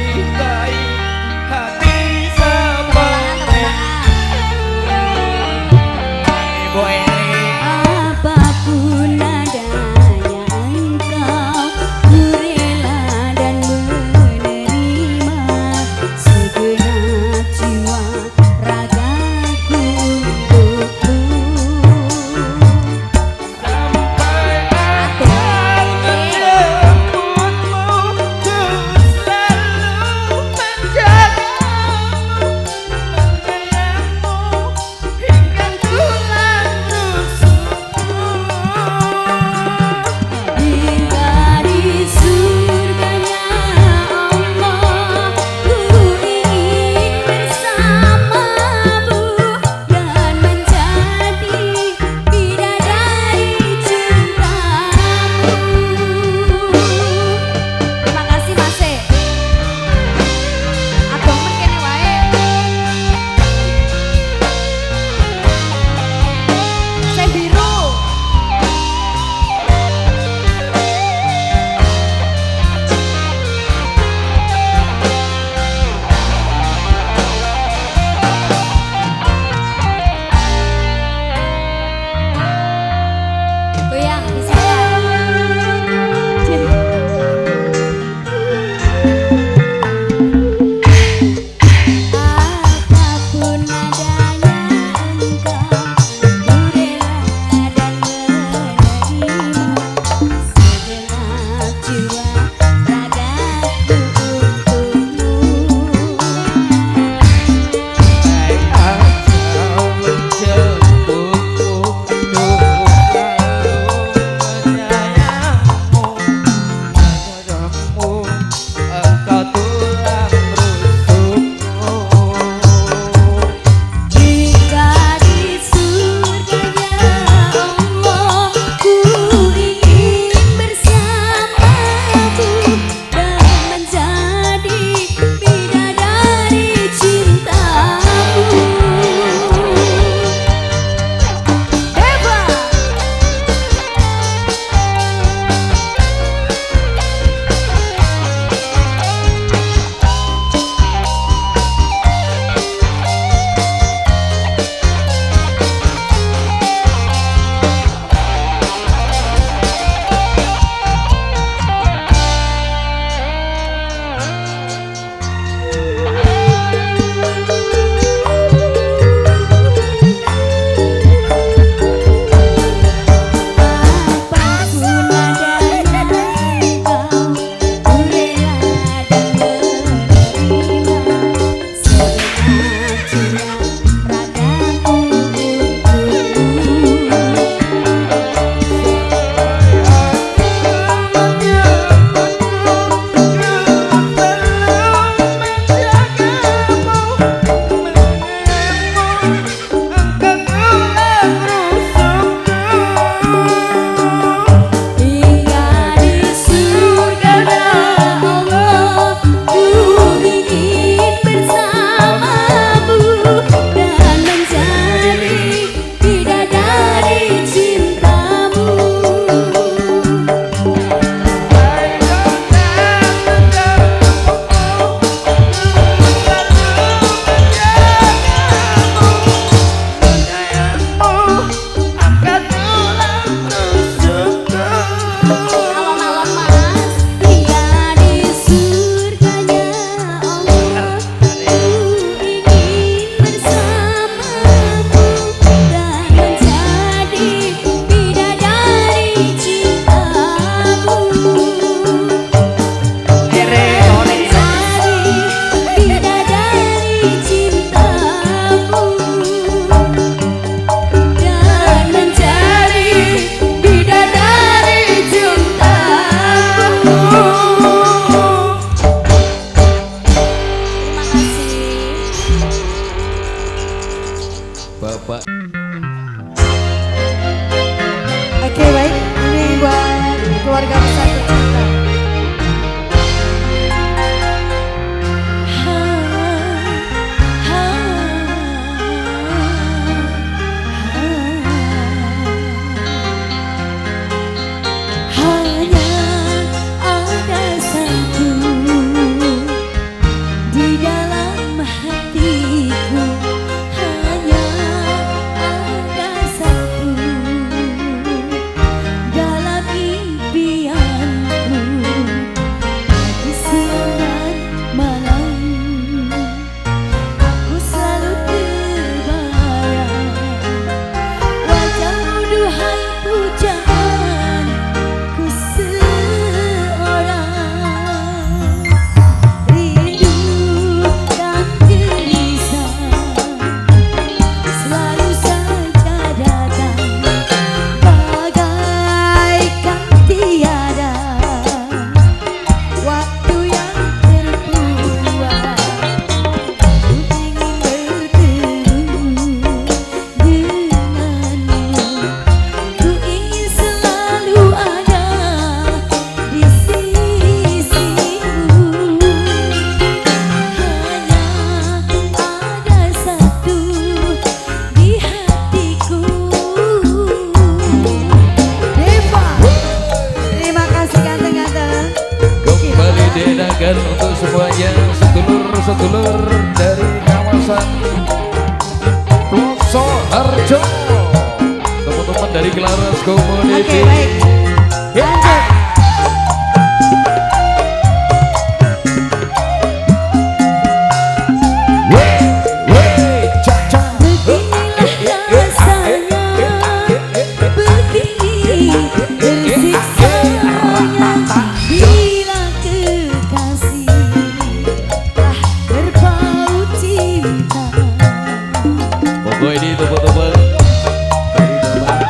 Bapak. Oke baik, ini buat keluarga besar tercinta. Untuk semuanya sedulur-sedulur dari kawasan Ploso Harjo, teman-teman dari Kelaras Community. Oke baik, lanjut. Pokoknya ini teman-teman dari Bapak.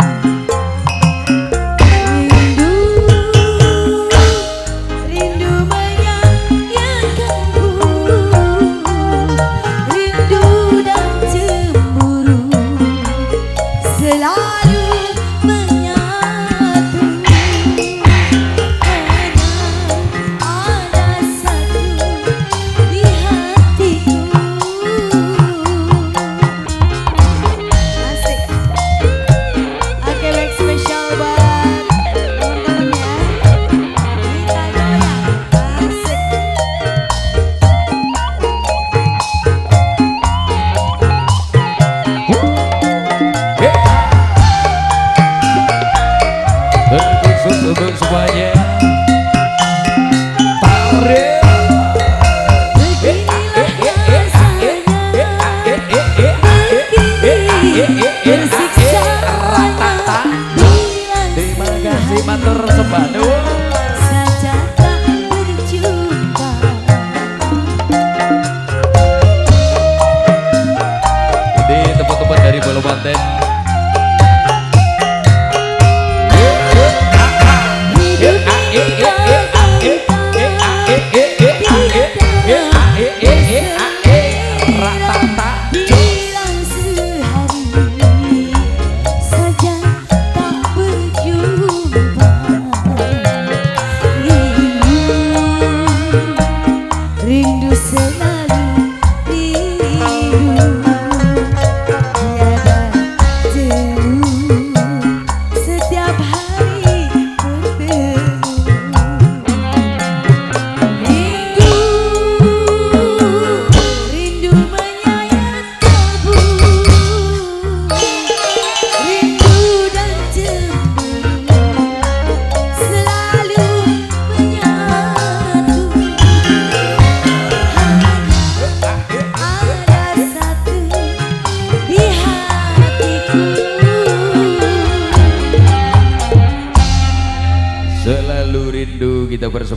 Rindu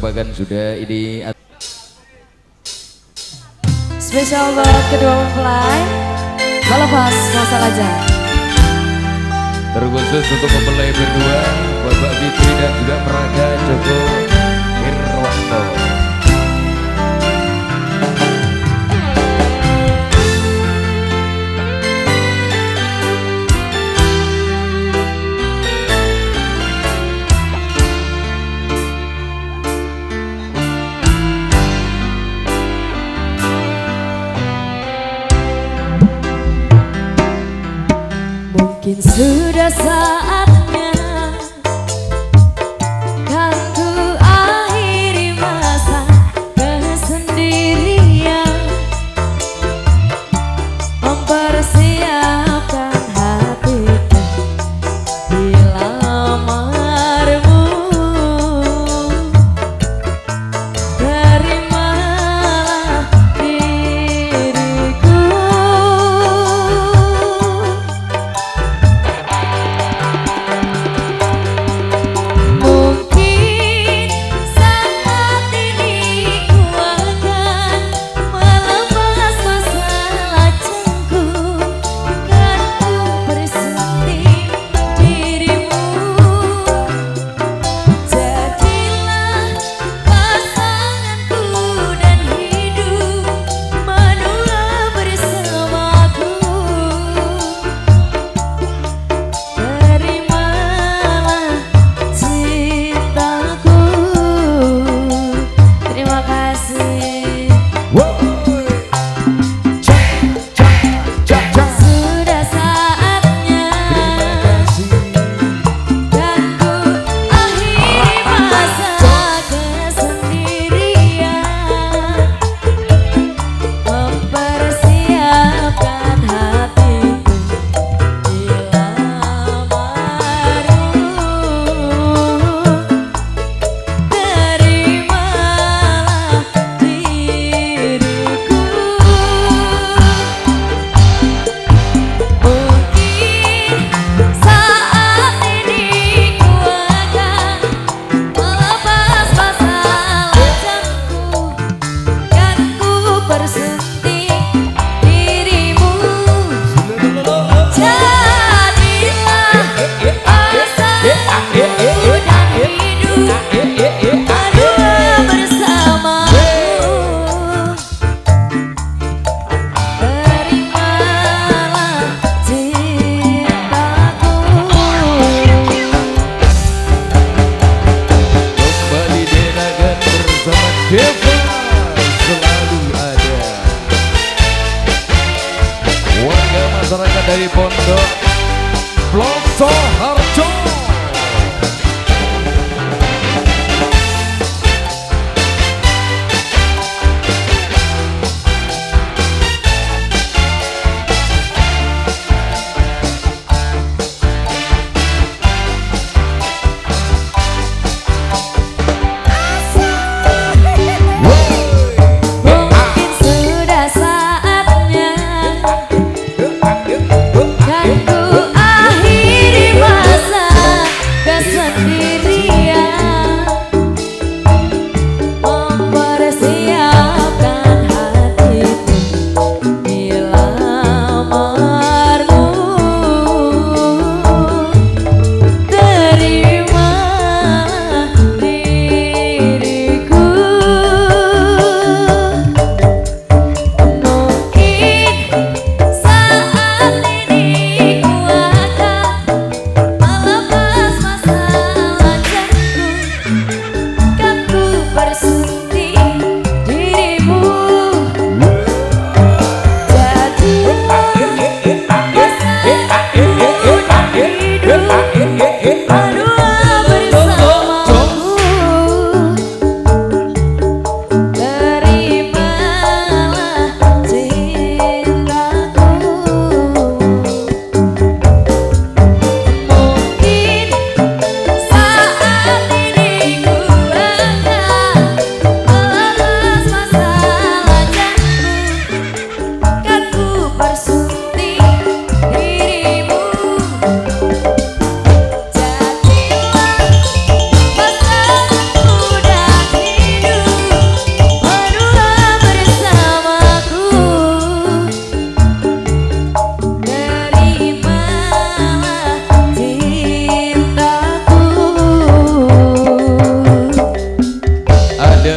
merupakan sudah ini Spesial buat kedua mempelai, melepas masalah jalan. terkhusus untuk mempelai berdua, Bapak Fitri dan juga Praga Joko Irwanto. Mungkin sudah saatnya kan ku akhiri masa kesendirian, mempersiapkan hatiku bila lamarmu. Terimalah diriku. Deva selalu ada. Warga masyarakat dari Pondok Ploso Harjo.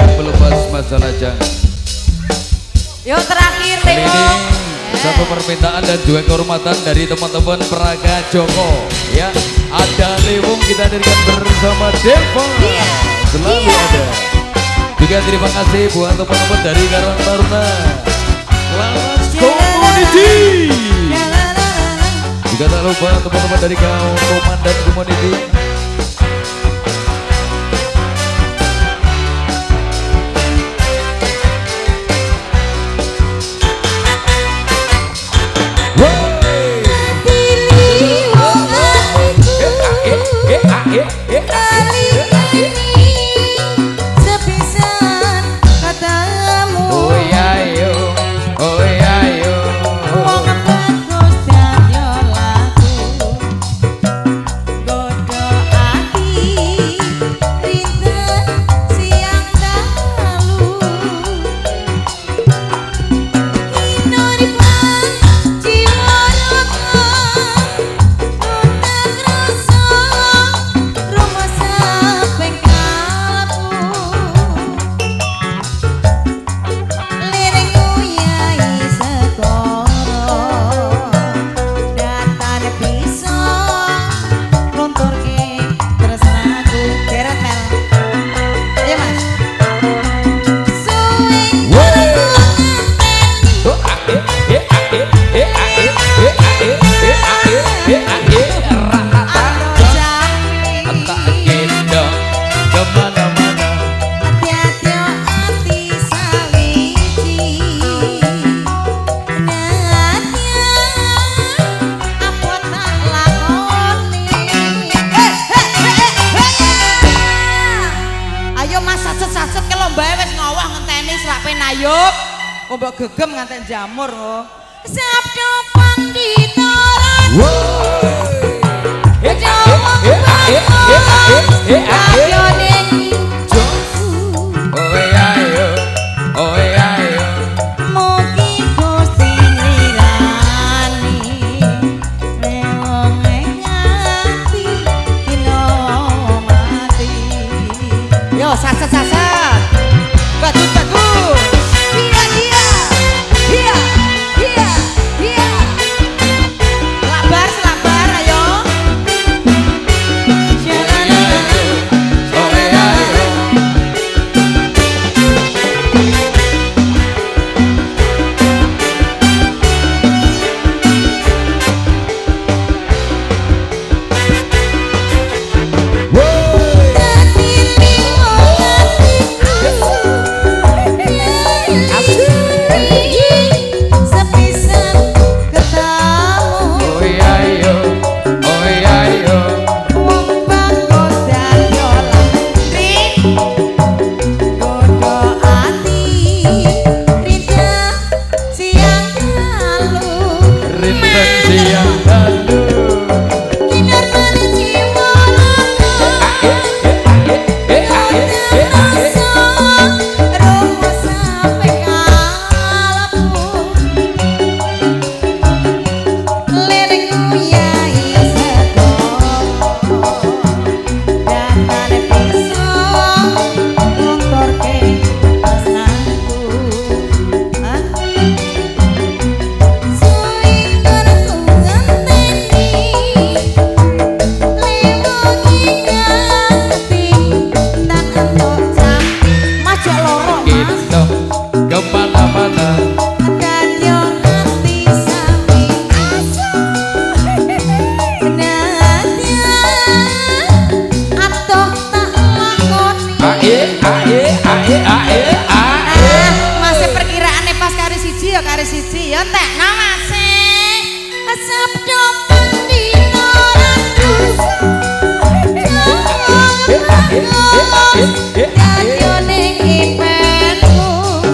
melepas masalah jangan. Yuk terakhir Kali ini Lewong. satu permintaan dan juga kehormatan dari teman-teman Praga Joko. Ya, ada Lewong kita hadirkan bersama Deva. Selalu ada. Juga terima kasih buat teman-teman dari Karang Taruna, Lalas Community. Juga tak lupa teman-teman dari kaum Komandan Community. Ayub, kok mbok gegem ngantek jamur kok. Sabdo pandita saset-saset. Bagus-bagus. Selabar, ayo. Masih perkiraannya pas kari siji ya tek namase sabdo pandita radio ning ipenmu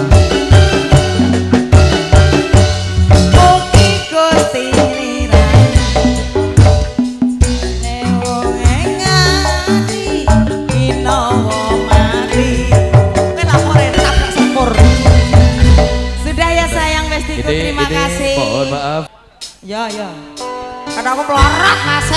mugi Gusti terima kasih. Mohon maaf. Ya. Karena aku pelorot Mas.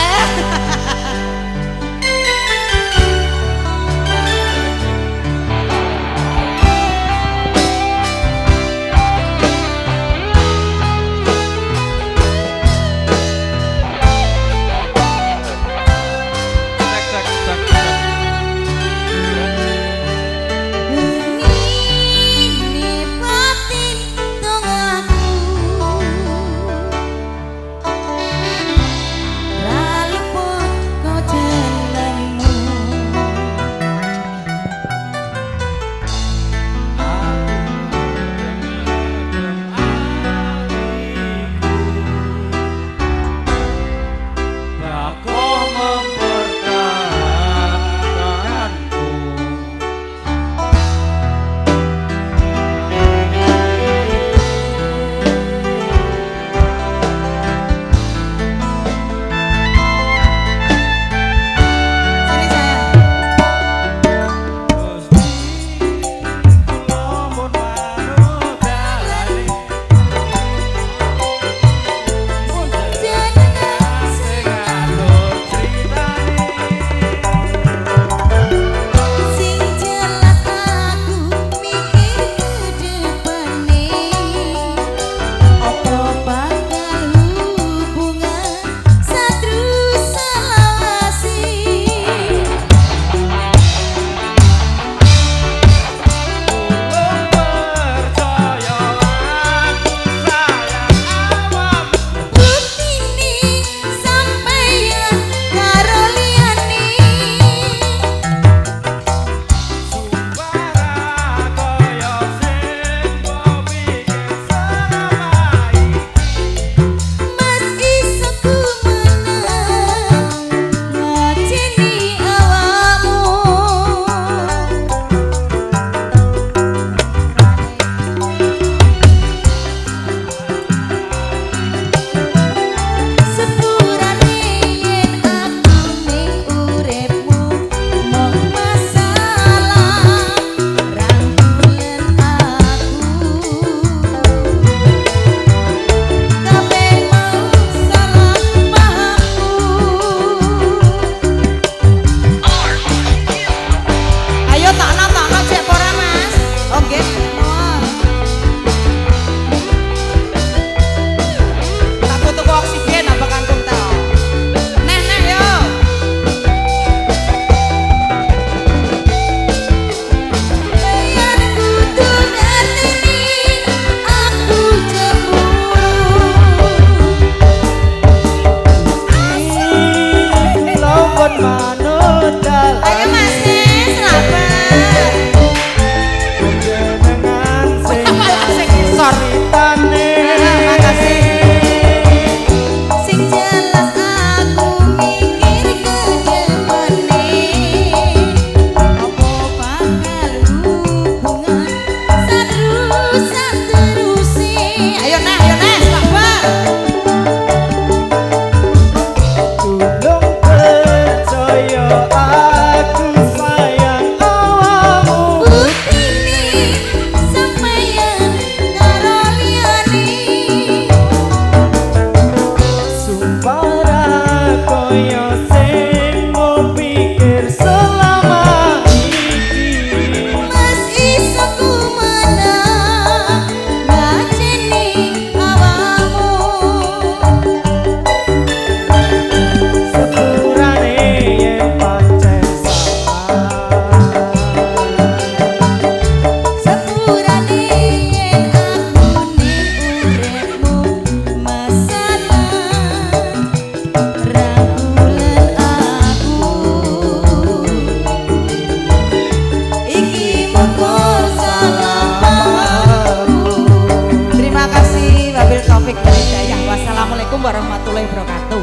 warahmatullahi wabarakatuh.